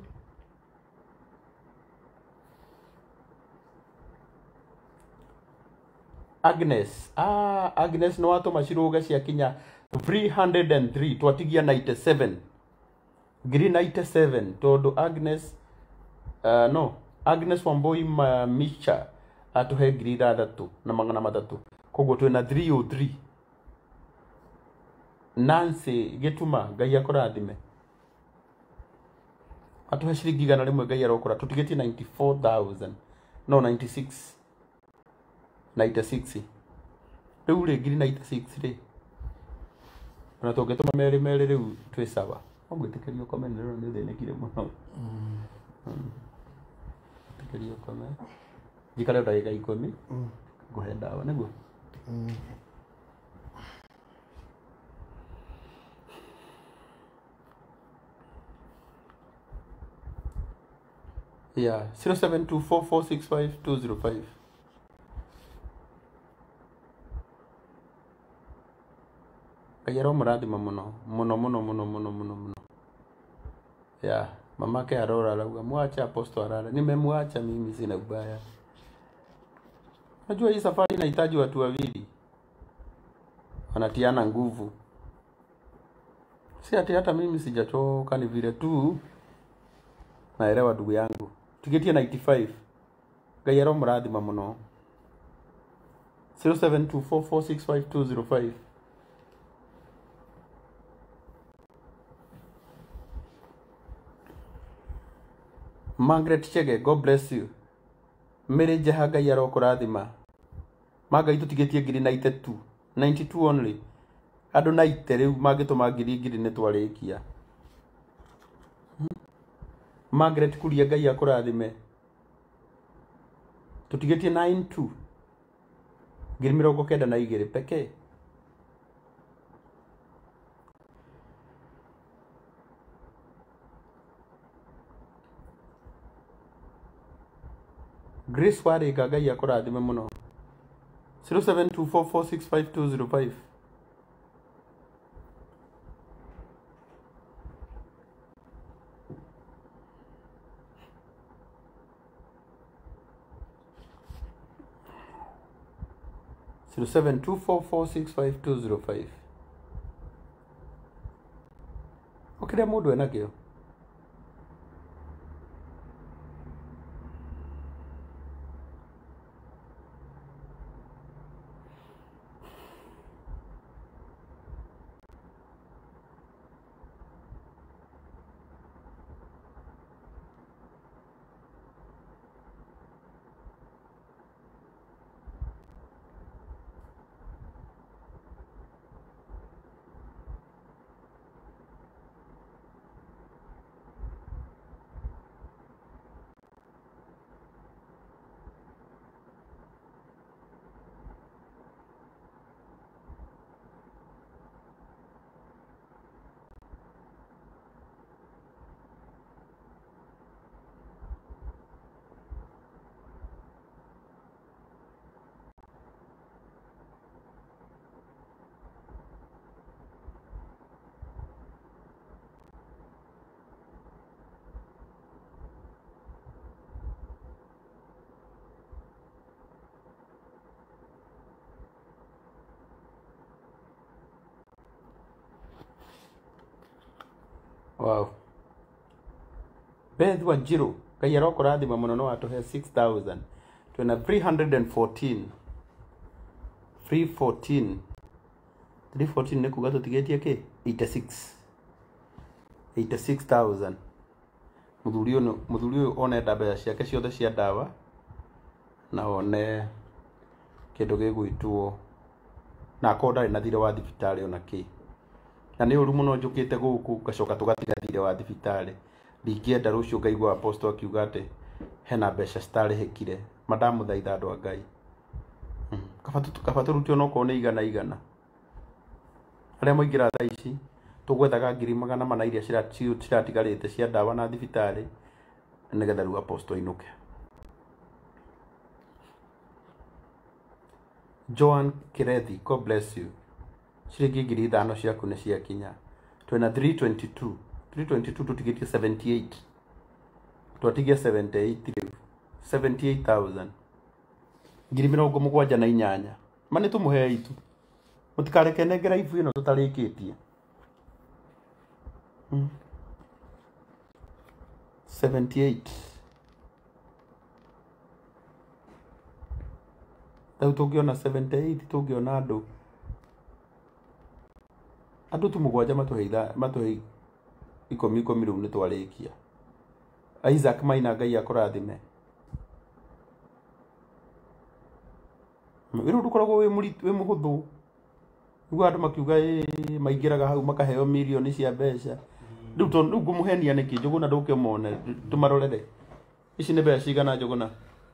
Agnes, Agnes no watũma cirũga cia kinya 303 twatigia 97. Green 97 tondũ Agnes no Agnes Wamboi Micha atuhe ngiri 6 na 300. Koguo twina 303. Nancy Gituma, Ngai akũrathime. Atuhe ciringi igana rĩmwe, Ngai arokũra. Tũtigetie 94,000 no 96 96 rĩu rĩ ngiri 96 rĩ na tũngĩtũma merĩ rĩu twĩ sawa. Ongwĩtĩkĩrio comment rĩu nĩ thĩnĩkire mũno. Tĩkĩrio comment njikare ndagĩka 10 ngũhe ndawa nĩguo. Yeah, 0724465205. Ngai aromũrathima mũno. Yeah, mamake arora lauga mwacha apostle arara. Nimemwacha mimi, sina ubaya. Najua hii safari inahitaji watu wawili wanatiana nguvu. Si ati hata mimi sijachoka, ni vile tu naelewa ndugu yangu. Tugetie 95. Ngai aromũrathima mũno. 0724465205. Margaret Chege, God bless you. Mary Jaha, Ngai arokũrathima. Magai tũtigetie ngiri 92. 92 only. Andũ 90 rĩu mangĩtũma ngiri nĩ twarĩkia. Margaret Kuria, Ngai akũrathime. Tũtigetie 92. Ngiri 92 pekee. Grace Wari Gaga Yakurathime muno. 0724465205. So 0724465205. Okay, mudu enakio. Wow. Beth wa Jiro. Kayaro Korathima muno no atuhe 6,000. Twina 314. 314 ni kuga tutigetie ki 86,000. Muthuri uyu one dawa ciake ciothe cia dawa na one kindu gigwitwo na akorda na thire wa thibitari ona ki na ni uru muno njukite guku gacoka tugatiga thire wa thibitari ndingienda rucio ngaigua apostle akiuga ati hena mbeca citarihikire madamu thaitha andu a Ngai kabatu rutio no ko ni igana aria moingira thaa ici tugwethaga 400 iria ciratigarite cia dawa na thibitari nigetha riu apostle inuke. Joan Kirethi, God bless you. Ciringi 5,000 ciaku ni ciakinya. Twina 322 tutigitie 78. Twatigia 78 riu 78,000. 78,000 mani tumuhe itu mutikareke nengera ivu ino tutarikitie 78 tau tungiona 78 tungiona andu tumugwanja matuhe 10 riu ni twarikia. Isaac Maina Ngai akurathime. Wiru dukoragwo wi muhuthu ugu andu makiuga maingiraga hau makaheo milioni cia mbeca riu tondu ngumuhenia niki njuguna ndukimone tumarorere ici ni mbeca cigana njuguna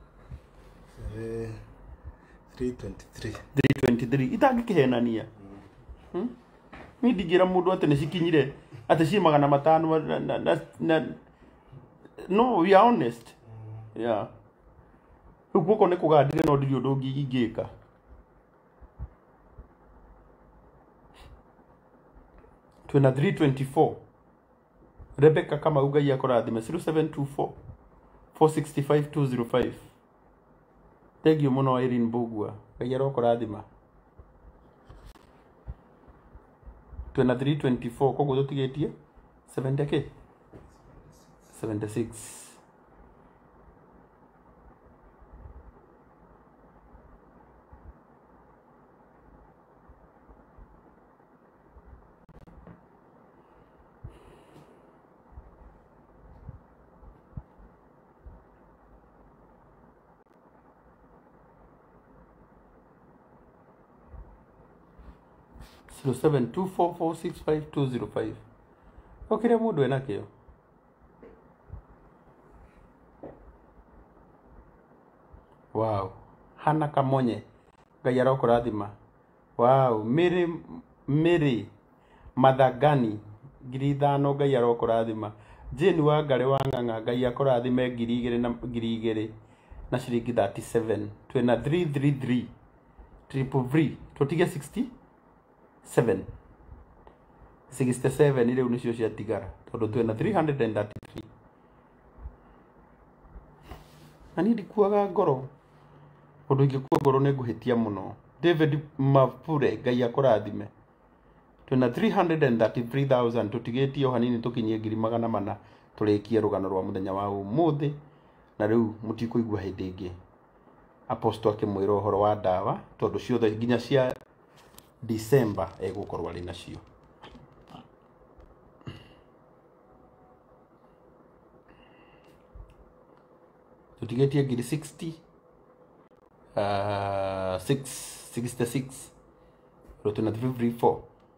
323 itangikihenania ni ndingira mundu ati ni cikinyire ati ci 500 no we are honest yeah uguko ne kugandire no ndiri undu ingika twina 324 Rebecca kama Ngai akurathime 0724 465 thank you muno Irene Bugua Ngai arokurathima twina 324 koguo tutigetie 70k 76 0724465205 okire mundu enakio wow hana kamonye Ngai arokurathima wow miri mathagani 5,000 Ngai arokurathima Jane wa Ngare wa Ng'ang'a Ngai akurathime 2,000 na ciringi 37 twina 333 triple V tutige 67 riu nicio ciatigara tondu twina 333 ani ndikuaga ngoro undu ingikua ngoro ni nguhitia muno. David Mapure ngai akurathime twina 333,000 tutigitie o hanini tukinyie 400 turikie rugano rwa muthenya wa umuthi na riu mutikuigua hindi ingi apostle akimwira uhoro wa dawa tondu ciothe nginya cia December egukorwo ari nacio. Tutigetie ngiri 60 666 rotuna 334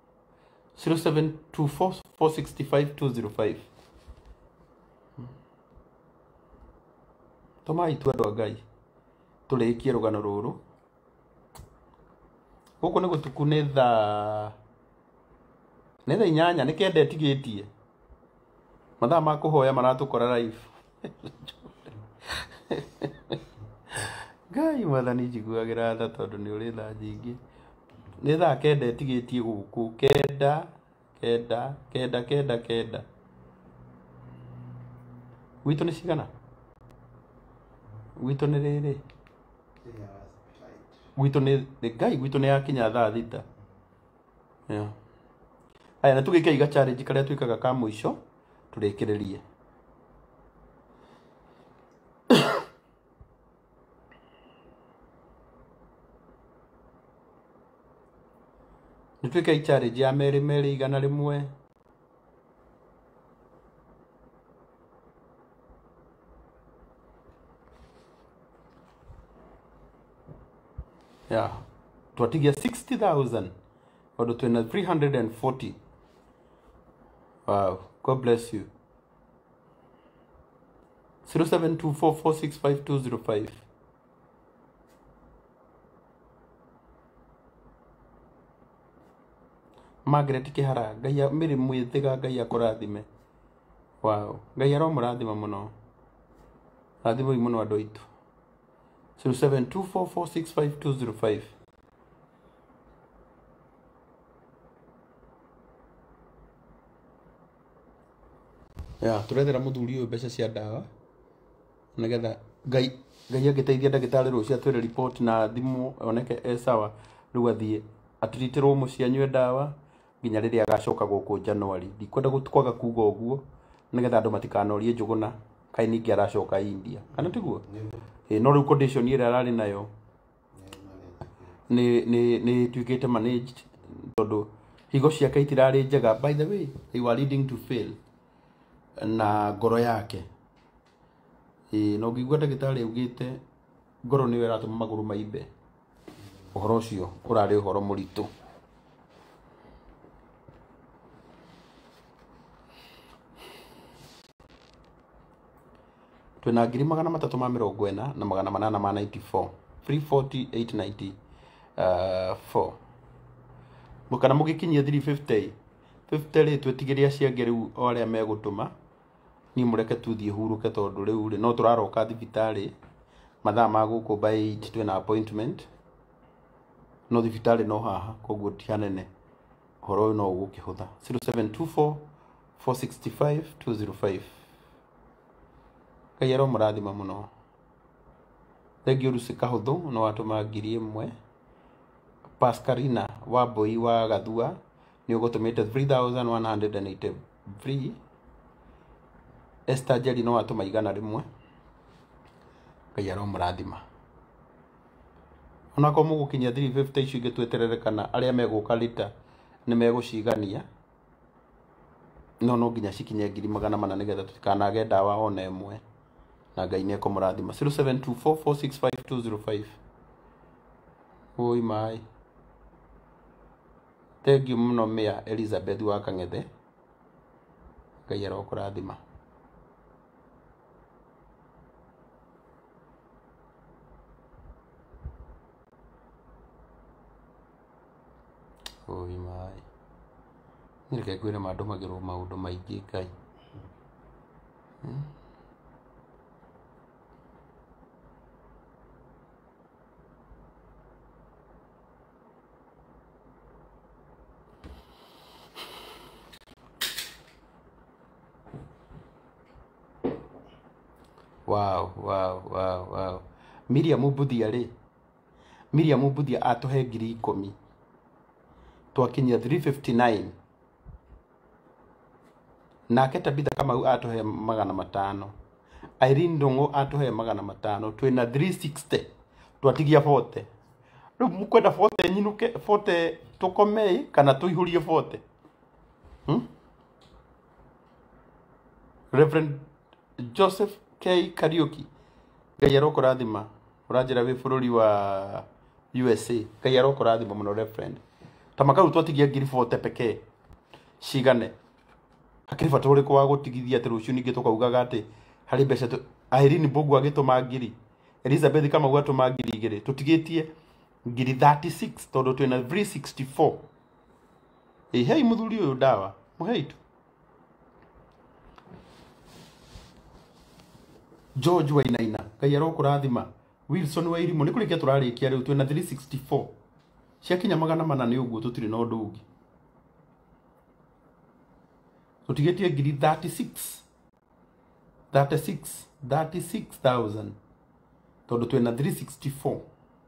0724465205 toma itu andu ngai turikie rugano ruru guku ni gutuku ni tha inyanya ni kenda etigitie mathaa ma kuhoya maratukora live ngai mwathani njiguagira tha tondu ni uri tha nyingi ni thaa kenda etigitie guku kenda witu ni cigana witu ni riri witu ni ngai witu ni yakinya thaa thita aya na tugike iga challenge karia twikaga ka muico turikiririe nitwike challenge ya meri igana rimwe twatigia 60,000 wadu twina 340. Wow, God bless you. 0724465205 Margaret Kihara ngai miri mwithiga ngai akurathime. Wow, ngai aromurathima muno rathimo muno andu aitu. 0724465205 turethera muthuri uyu mbeca cia dawa nigetha ngai agiteithia ndagitari rucio atwire report na thimu oneke sawa riu athie atiritirwo muci anywe dawa nginya riria agacoka guku January. Ndikwenda gutukwaga kuga uguo nigetha andu matikanorie Njuguna kai ningi aracoka India kana tiguo no riu condition ira arari nayo ni twikite managed tondu higo ciake itirari njega. By the way, they were leading to fail na ngoro yake no ngigua ndagitari ugite ngoro niwe ratuma maguru maimbe. Uhoro ucio urari uhoro muritu. Twina 340,000 na 894 340,894 mukana mugikinyia 350 ri twetigiria ciange riu oria megutuma ni mureke tuthie huruke tondu riu no turaroka thibitari mathaa ma guku by 8 twina appointment no thibitari no haha koguo ti hanene horo no ugukihutha 0724465205 kayero murathima muno thengio rusika huthu no atuma 1,000 Pascalina wa Boi wa Gathua ni ugutumite 3,183 Esther Jerry no atuma 100 kayero murathima onako mugukinya 350 icio ingi twetererekana aria meguka lita ni megucigania no nginya cikinye 400 nigetha tutikanage dawa ona emwe na ngai ne kumurathima 0724465205 oi mai thank you muno Mia Elizabeth wa Kangethe ngai arokurathima oi mai nireke kwira mandu magirwo maundu maingi ngai wow. Miriam Mubuthia ri. Miriam Mubuthia atuhe 10,000. Twakinyia 359. Nake Tabitha Kamau atuhe 500. Irene Ndungu atuhe 500. Twina 360. Twatigia 40. Riu mukwenda 40 nyinuke 40 tukomei kana tuihurie 40? Reverend Joseph K. Kariuki. Ngai arokurathima. Uranjira wi bururi wa USA. Ngai arokurathima muno Reverend. Tamakau twatigia 40 pekee. Cigane. Hakiri bata uriku wa gutigithia ati ruciu ningi tukaugaga ati hari mbeca Irene Mbogu agituma 1,000. Elizabeth Kamau atuma 2,000. Tutigitie 36 tondu twina 364. Hei muthuri uyu dawa. Muhei tu. George Wainaina. Ngai arokurathima. Wilson Wairimu ni kurikia turarikia riu twina 364. Ciakinya 400 ni uguo tutiri na undu ungi. Tutigetie 36,000 tondu twina 364.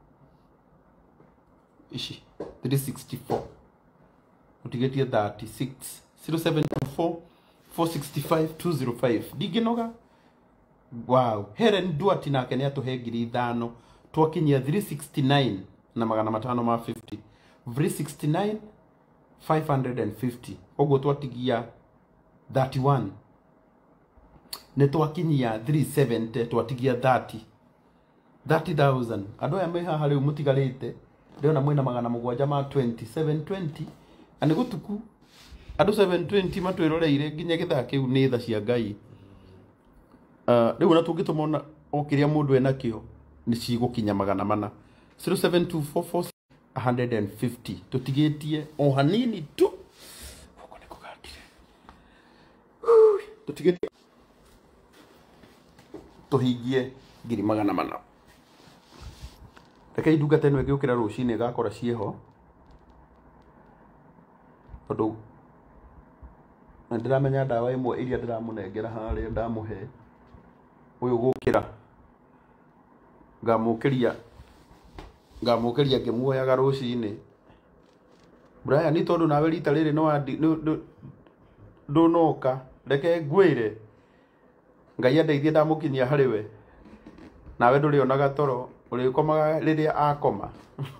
Ishi 364. Tutigetie 36 0724 465 205. Diginoga. Wow. Helen Duati nake ni atuhe 5,000. Twakinyia 369 na 550. 369 550. Ogo twatigia 31. Ne twakinyia 370 twatigia 30,000. Andu aya me haha riu mutigarite ndiona mwina 720 ani gutuku andu 720 matwiroreire nginya githaa kiu ni tha cia Ngai. Riu na tungitumona okiria mundu ena kio ni cigukinya 400. 0724 150 tutigetie o hanini tu huko niko gatire tutigetie tuhingie 400. Reke ndungata ino igiukira rucini igakora cieho tondu ndiramenya dawa imwe iria ndiramunengera haria ndamuhe uyu gukira ngamukiria ngimuoyaga rucini. Brian ni tondu nawe rita riri no ndunoka reke ngwire Ngai andeithie ndamukinyia hariwe nawe ndurionaga toro urikomaga riria akoma.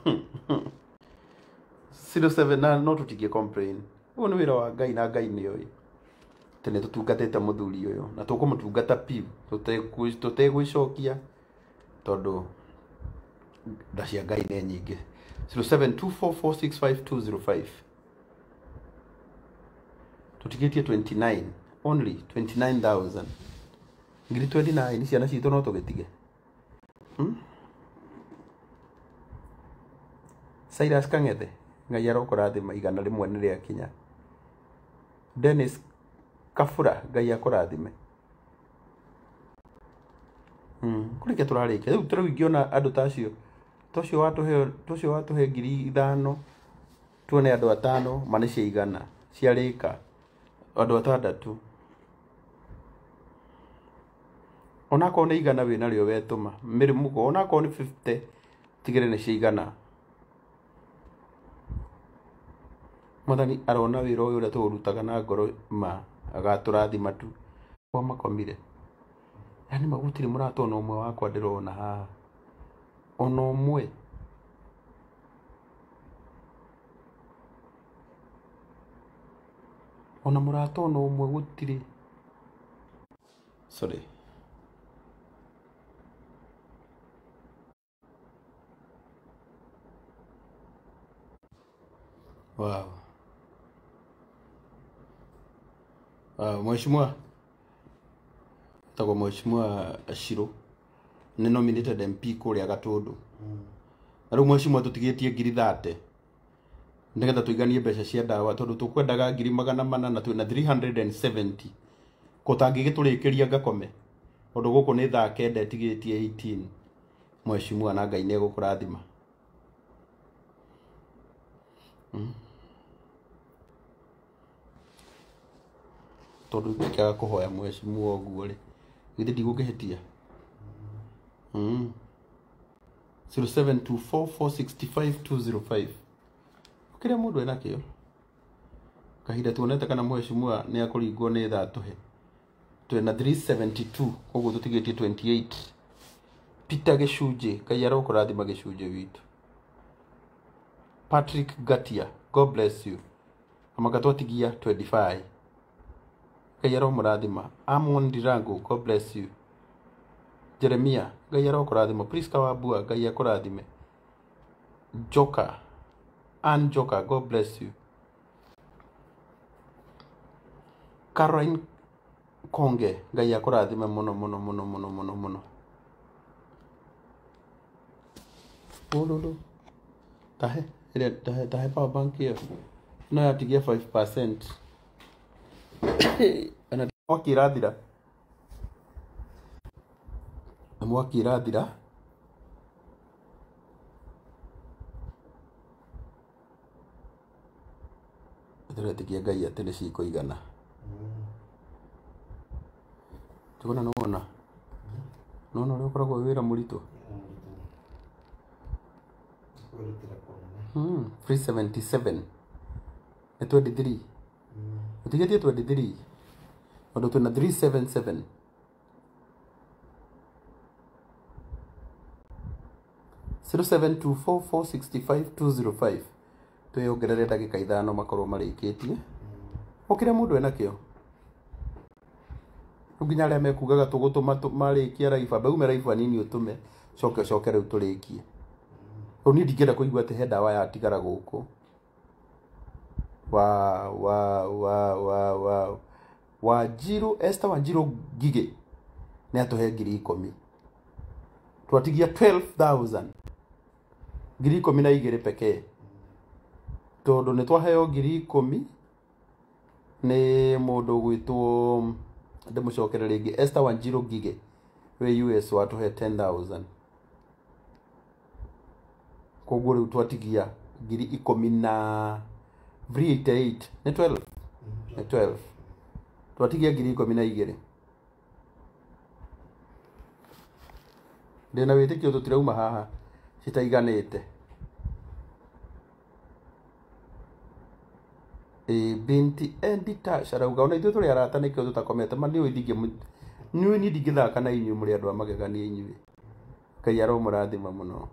07 no tutigie complain. Uyu ni wira wa Ngai na Ngai ni oi tene tutungatite muthuri uyu na tukumutungata piu tutegwicokia tondu ndacia Ngai ni nyingi. 0724465205 tutigetie 29 only 29,000. Ngiri 29 ciana citu no tugitige. Cyrus Kangethe Ngai arokurathima 100 ni ria kinya. Dennis Kafura Ngai akurathime. Kurike turarike riu turagiona andu tacio tocio watuhe 5,000 tuone andu 5 mane cia 100 ciarika andu 6 onako ni 100 wina rio wetuma mirimuko onako ni 50 tigire ni cia 100. Mwathani arona wira uyu uria turutaga na ngoro ma agaturathima tu kwa makomire. Yani magutiri muratona umwe wakwa ndirona haha ona umwe ona muratona umwe gutiri. Sorry. Wow. Mheshimiwa tago Mheshimiwa Ashiro ni nominated MP kuria Gatundu. Riu Mheshimiwa tutigetie 30 ndigetha tuiganie mbeca cia dawa tondu tukwendaga 400 na twina 370 kutangigiturikiria ngakome tondu guku ni thaa kenda tigitie 18. Mheshimiwa na Ngai ni gukurathima. Tondu ndikaga kuhoya Mheshimiwa oguo ri githi ndigukihitia 0724465205 kire mundu ena kio kahinda tuonete kana mheshimiwa ni akuringwo ni thaa tuhe twina 372 koguo tutigitie 28 Peter Gicunji Ngai arokurathima Gicunji witu Patrick Gatia God bless you amagatwatigia 25 Ngai aromurathima Amon Dirango God bless you Jeremia Ngai arokurathima Priska Wabua Ngai akurathime Joka Ann Joka God bless you Caroline Konge Ngai akurathime muno Ololo tahe power bank here no yatigia 5% ana mwakirathira turetikia Ngai ati ni cikuigana tugona nona uri ukoragwo wira muritu 377 na 23 utigetie 23 ndo tuna 377 0724465205 tuyongerere ndagika ithano makorwo marikitie ukire mundu ena kio nginya aria mekugaga tugutuma marikia raifa baume raifa nini utume coke riu turikie ni ndingenda kuigua ati he ndawa yatigara guku Wanjiru Esther Wanjiru Ngige ni atuhe 10,000 twatigia 12,000 12,000 pekee tondu ni twaheo 10,000 ni mundu gwitwo ndimucokere ringi Esther Wanjiru Ngige we US watuhe 10,000 koguo riu twatigia 10,000 na 388 ni 12 ni 12 twatigia 12,000 ndina witikio tutirauma haha citaiganite binti Endita Sharauga ona ithu turi arata nikio tutakomete mani uithigie ni ndingithaka na inyu muri andu amagegania inyui Ngai aromurathima muno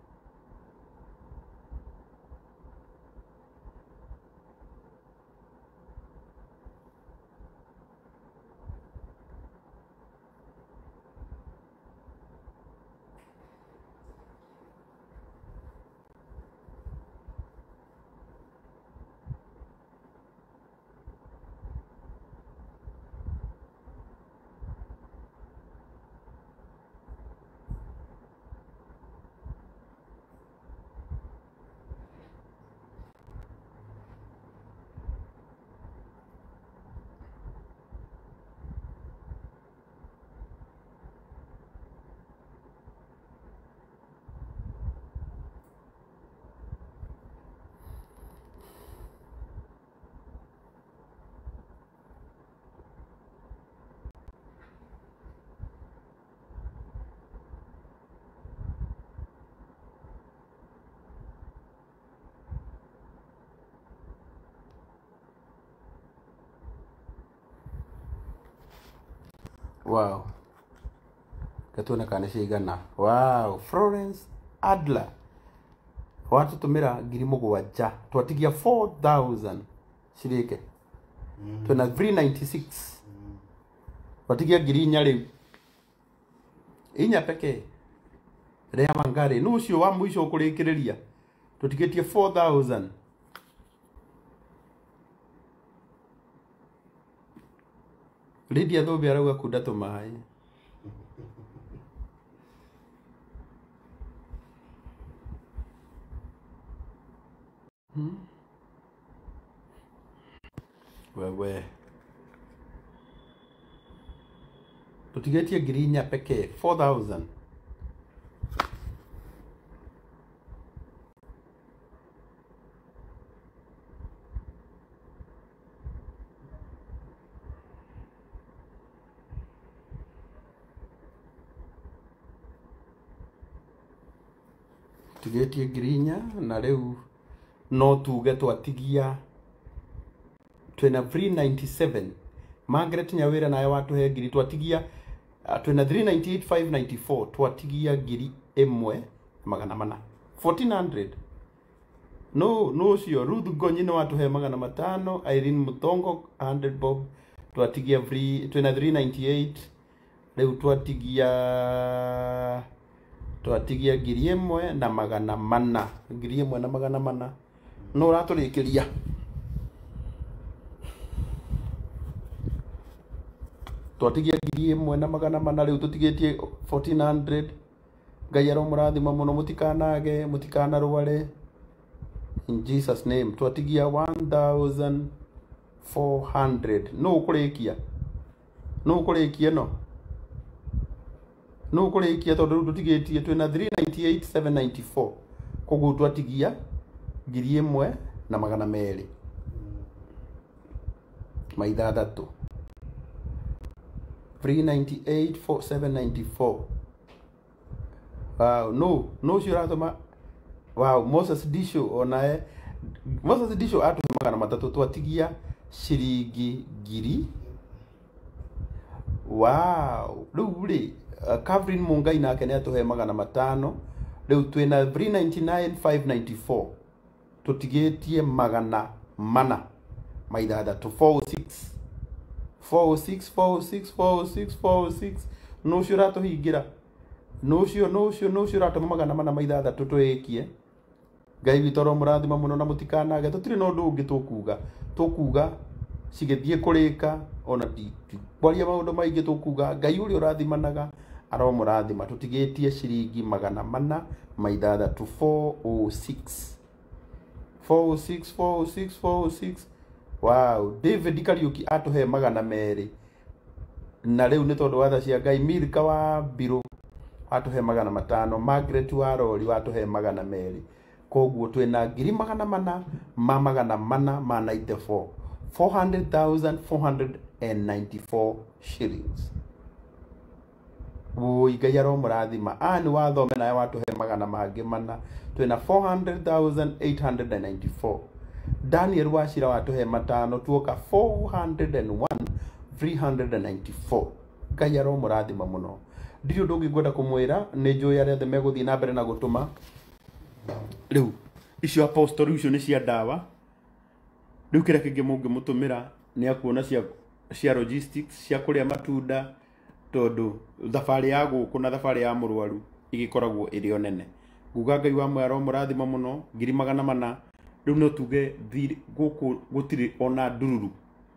wow katuna kana cigana wow Florence Adler watu tumira 7,000 twatigia 4,000 cirike twina 396 twatigia 4,000 riu inya peke ria mangari no ucio wa muico ukurikireria tutigetie 4,000 Lydia Thobi arauga kunda tumai wewe tutigetie 4,000 pekee 4,000 tigetie ngirinya na riu no tuge twatigia twina 397 Margaret Nyawira nayo watuhe ngiri twatigia twina 398,594 twatigia ngiri imwe magana mana 1400 no cio Ruth Gonyi no watuhe magana matano Irene Mutongo 100 bob twatigia free twina 398 riu twatigia ngiri imwe na magana mana ngiri imwe na magana mana no raturikiria twatigia ngiri imwe na magana mana riu tutigetie 1400 Ngai aromurathima muno mutikanage mutikanarware in Jesus name twatigia 1400 no kurikia no kurikia tondu tutigetie twina 398,794 koguo twatigia ngiri imwe na magana meri maithathatu 398,794 wow no shiratoma wow Moses Disho onae Moses Disho atuhe magana matatu twatigia shiringi ngiri wow riu ri Catherine Mungai nake ni atuhe magana matano riu twina 399,594 tutigetie magana mana maithathatu 406 no shirato higira no cio ratuma magana mana maithathatu twikie Ngai witũ aromũrathima muno na mũtikanage tutire no ndũ ũngĩ tukuga cigithie kurika ona kwaria maundu maingi tukuga Ngai ũrĩa ũrathimanaga aromũrathima tutigetie ciringi magana mana maithathatu 406 wow David Kariuki atuhe magana meri na riu ni tondu wa tha cia Ngai Milka wa Biro atuhe magana matano Margaret wa Rori watuhe magana meri koguo twina ngiri magana mana ma 94 400,494 shillings Ngai aromũrathima ani wathome nawe watuhe magana mangi mana twina 400,894 Daniel Wachira watuhe matano tuoka 401,394 Ngai aromũrathima muno ndirĩ ũndũ ũngĩ ngwenda kũmwĩra nĩ njũĩ arĩa othe megũthiĩ na mbere na gũtũma rĩu icio apostle icio nĩ cia ndawa rĩu kĩrĩa kĩngĩ mũngĩmũtũmĩra nĩ akuona cia logistics cia kũrĩa matunda tondũ thabarĩ ya gũkũ na thabarĩ ya mũrwaru igĩkoragwo ĩrĩ o nene nguga Ngai wa mwaro mũrathima muno ngiri magana mana rĩu no tuge gũkũ gũtirĩ ona ndururu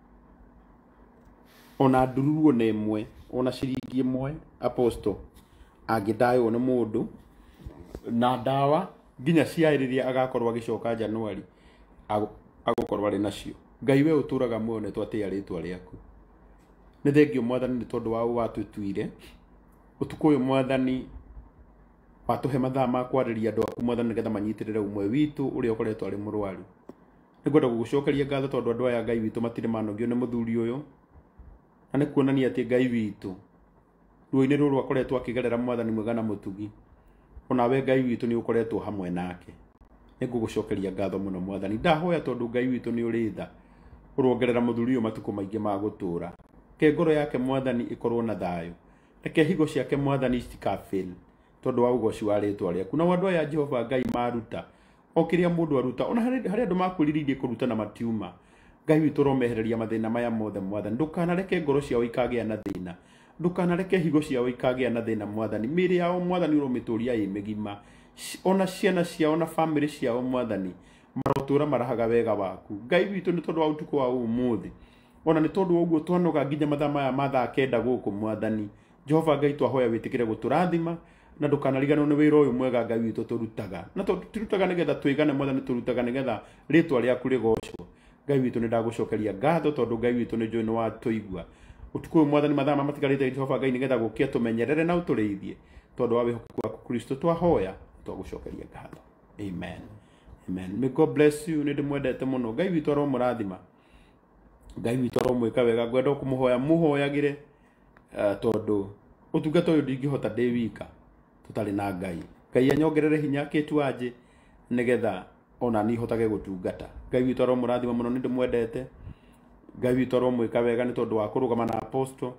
ona ĩmwe ona ciringi ĩmwe apostle angĩndaywo nĩ mũndũ na ndawa nginya ciarĩrĩria agakorwo agĩcoka Januari agũkorwo arĩ nacio Ngai we ũtũraga muoyo nĩ twatĩa rĩtwa rĩaku nĩ thengio mwathani nĩ tondũ wa watũtuire ũtukũ ũyũ mwathani watuhe mathaa ma kwarĩria andũ aku mwathani nĩgetha manyitĩrĩre ũmwe witũ ũrĩa ũkoretwo arĩ mũrwaru nĩngwenda gũgũcokeria ngatho tondũ andũ aya Ngai witũ matirĩ manogio nĩ mũthuri ũyũ na nĩ kuonania atĩ Ngai witũ ruo-inĩ rũrũ akoretwo akĩgerera mwathani mwega na mũtugi onawe Ngai witũ nĩ ũkoretwo hamwe nake nĩngũgũcokeria ngatho mũno mwathani ndahoya tondũ Ngai witũ nĩ ũrĩ tha ũrongerera mũthuri ũyũ matukũ maingĩ ma gũtũra ke ngoro yake mwathani ĩkorwo na thayũ reke higo ciake mwathani citikafĩl tondũ wa ũgoci wa rĩtwa rĩaku na andũ aya Jehova Ngai maruta o kĩrĩa mũndũ aruta ona harĩ andũ makwĩrĩirie kũruta na matiuma Ngai witũ ũromehereria mathĩna maya mothe mwathani ndũkanareke ngoro ciao ikagĩa na thĩna ndũkanareke higo ciao ikagĩa na thĩna mwathani mĩĩrĩ yao mwathani ũromĩtũria ĩ mĩgima ona ciana ciao na family ciao mwathani marotũra marahaga wega waku Ngai witũ nĩ tondũ wa ũtukũ wa ũmũthĩ ona nĩ tondũ wa ũguo twanoga nginya mathaa maya ma thaa kenda gũkũ mwathani Jehova Ngai twahoya wĩtĩkĩre gũtũrathima na ndũkanariganĩrwo nĩ wĩra ũyũ mwega Ngai witũ tũrutaga na tũrutaga nĩgetha twĩgane mwathani tũrutaga nĩgetha rĩtwa rĩaku rĩgocwo Ngai witũ nĩ ndagũcokeria ngatho tondũ Ngai witũ nĩ njũĩ nĩ watũigua ũtukũ ũyũ mwathani mathaa maya matigarĩte Jehova Ngai nĩgetha gũkia tũmenyerere na ũtũrĩithie tondũ wa wĩhokeku waku Kristo twahoya twagũcokeria ngatho amen may God bless you nĩ ndĩmwendete mũno Ngai witũ aromũrathima Ngai witũ aromwĩka wega ngwenda kũmũhoya mũhoyagĩre tondũ ũtungata ũyũ ndingĩhota ndĩ wika tũtarĩ na Ngai Ngai anyongerere hinya kitu anje nigetha ona ni hotage gutungata. Ngai witũ aromũrathima mũno, nĩ ndĩmwendete. Ngai witũ aromwĩka wega nĩ tondũ wa kũrũgama na apostle.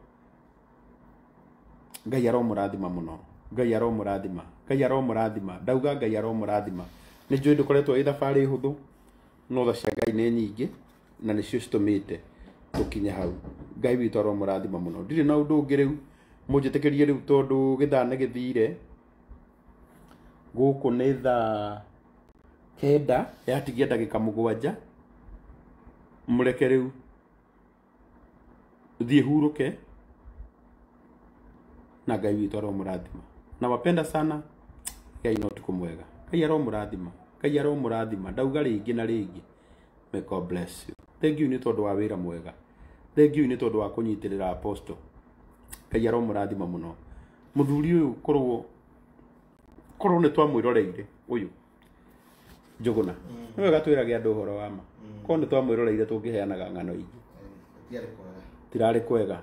Ngai aromũrathima mũno. Ngai aromũrathima. Ngai aromũrathima. Ndauga Ngai aromũrathima. Nĩ njũĩ ndũkoretwo ĩ thabarĩ hũthũ, no tha cia Ngai nĩ nyingĩ na nĩcio citũmĩte tũkinye hau. Ngai witũ aromũrathima mũno. Ndirĩ na ũndũ ũngĩ rĩu, mũnjĩtĩkĩrie rĩu tondũ gĩthaa nĩ gĩthire. Gũkũ nĩ thaa kenda yatigia ndagĩka 7. Mũreke rĩu thiĩ hurũke na Ngai witũ aromũrathima. Nawapenda sana. Ngai no ũtukũ mwega. Ngai aromũrathima. Ngai aromũrathima. Ndauga rĩngĩ na rĩngĩ. May God bless you. Thank you nĩ tondũ wa wĩra mwega. Thank you nĩ tondũ wa kũnyitĩrĩra apostle. Ngai aromũrathima mũno. Mũthuri ũyũ korwo nĩ twamwĩroreire ũyũ Njũgũna. Nĩ wega twĩrage andũ ũhoro wa ma. Korwo nĩ twamwĩroreire tũngĩheanaga ng'ano ingĩ. Tirarĩ kwega.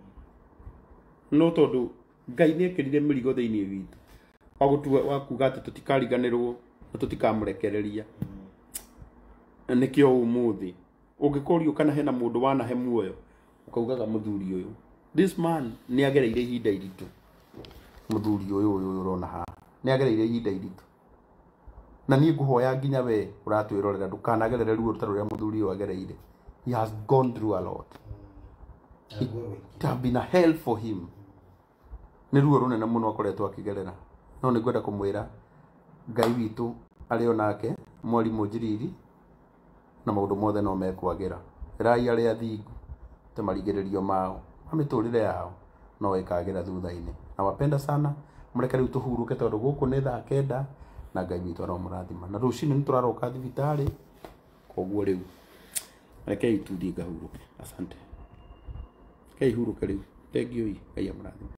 No tondũ Ngai nĩ ekĩrire mĩrigo thĩinĩ witũ. Wa kuga atĩ tũtikariganĩrwo na tũtikamũrekereria. Nĩkĩo ũmũthĩ ũngĩkorio kana hena mũndũ wanahe muoyo ukaugaga mũthuri ũyũ. This man nĩ agereire ihinda iritũ. Mũthuri ũyũ ũrona haha nĩ agereire ihinda iritũ. Na niĩ ngũhoya nginya we ũratwĩrorera ndũkanagerere ruo rutarũ rũrĩa mũthuri ũyũ agereire. He has gone through a lot. It has been a hell for him. Nĩ ruo rũnene mũno akoretwo akĩgerera. No nĩ ngwenda kũmwĩra Ngai witũ arĩ onake mwarimũ njiriri na maũndũ mothe no mekwagĩra. Rai arĩa athingu te marigĩrĩrio mao na mĩtũrĩre yao no ĩkagĩra thutha-inĩ. Nawapenda sana. Mũreke rĩu tũhurũke tondũ gũkũ nĩ thaa 9 na Ngai witũ aromũrathima. Na rũcinĩ nĩ tũraroka thibitarĩ. Koguo rĩu rekei tuthiĩ ngahurũke. Asante. Kei hurũke rĩu. Thank you. Ngai amũrathime.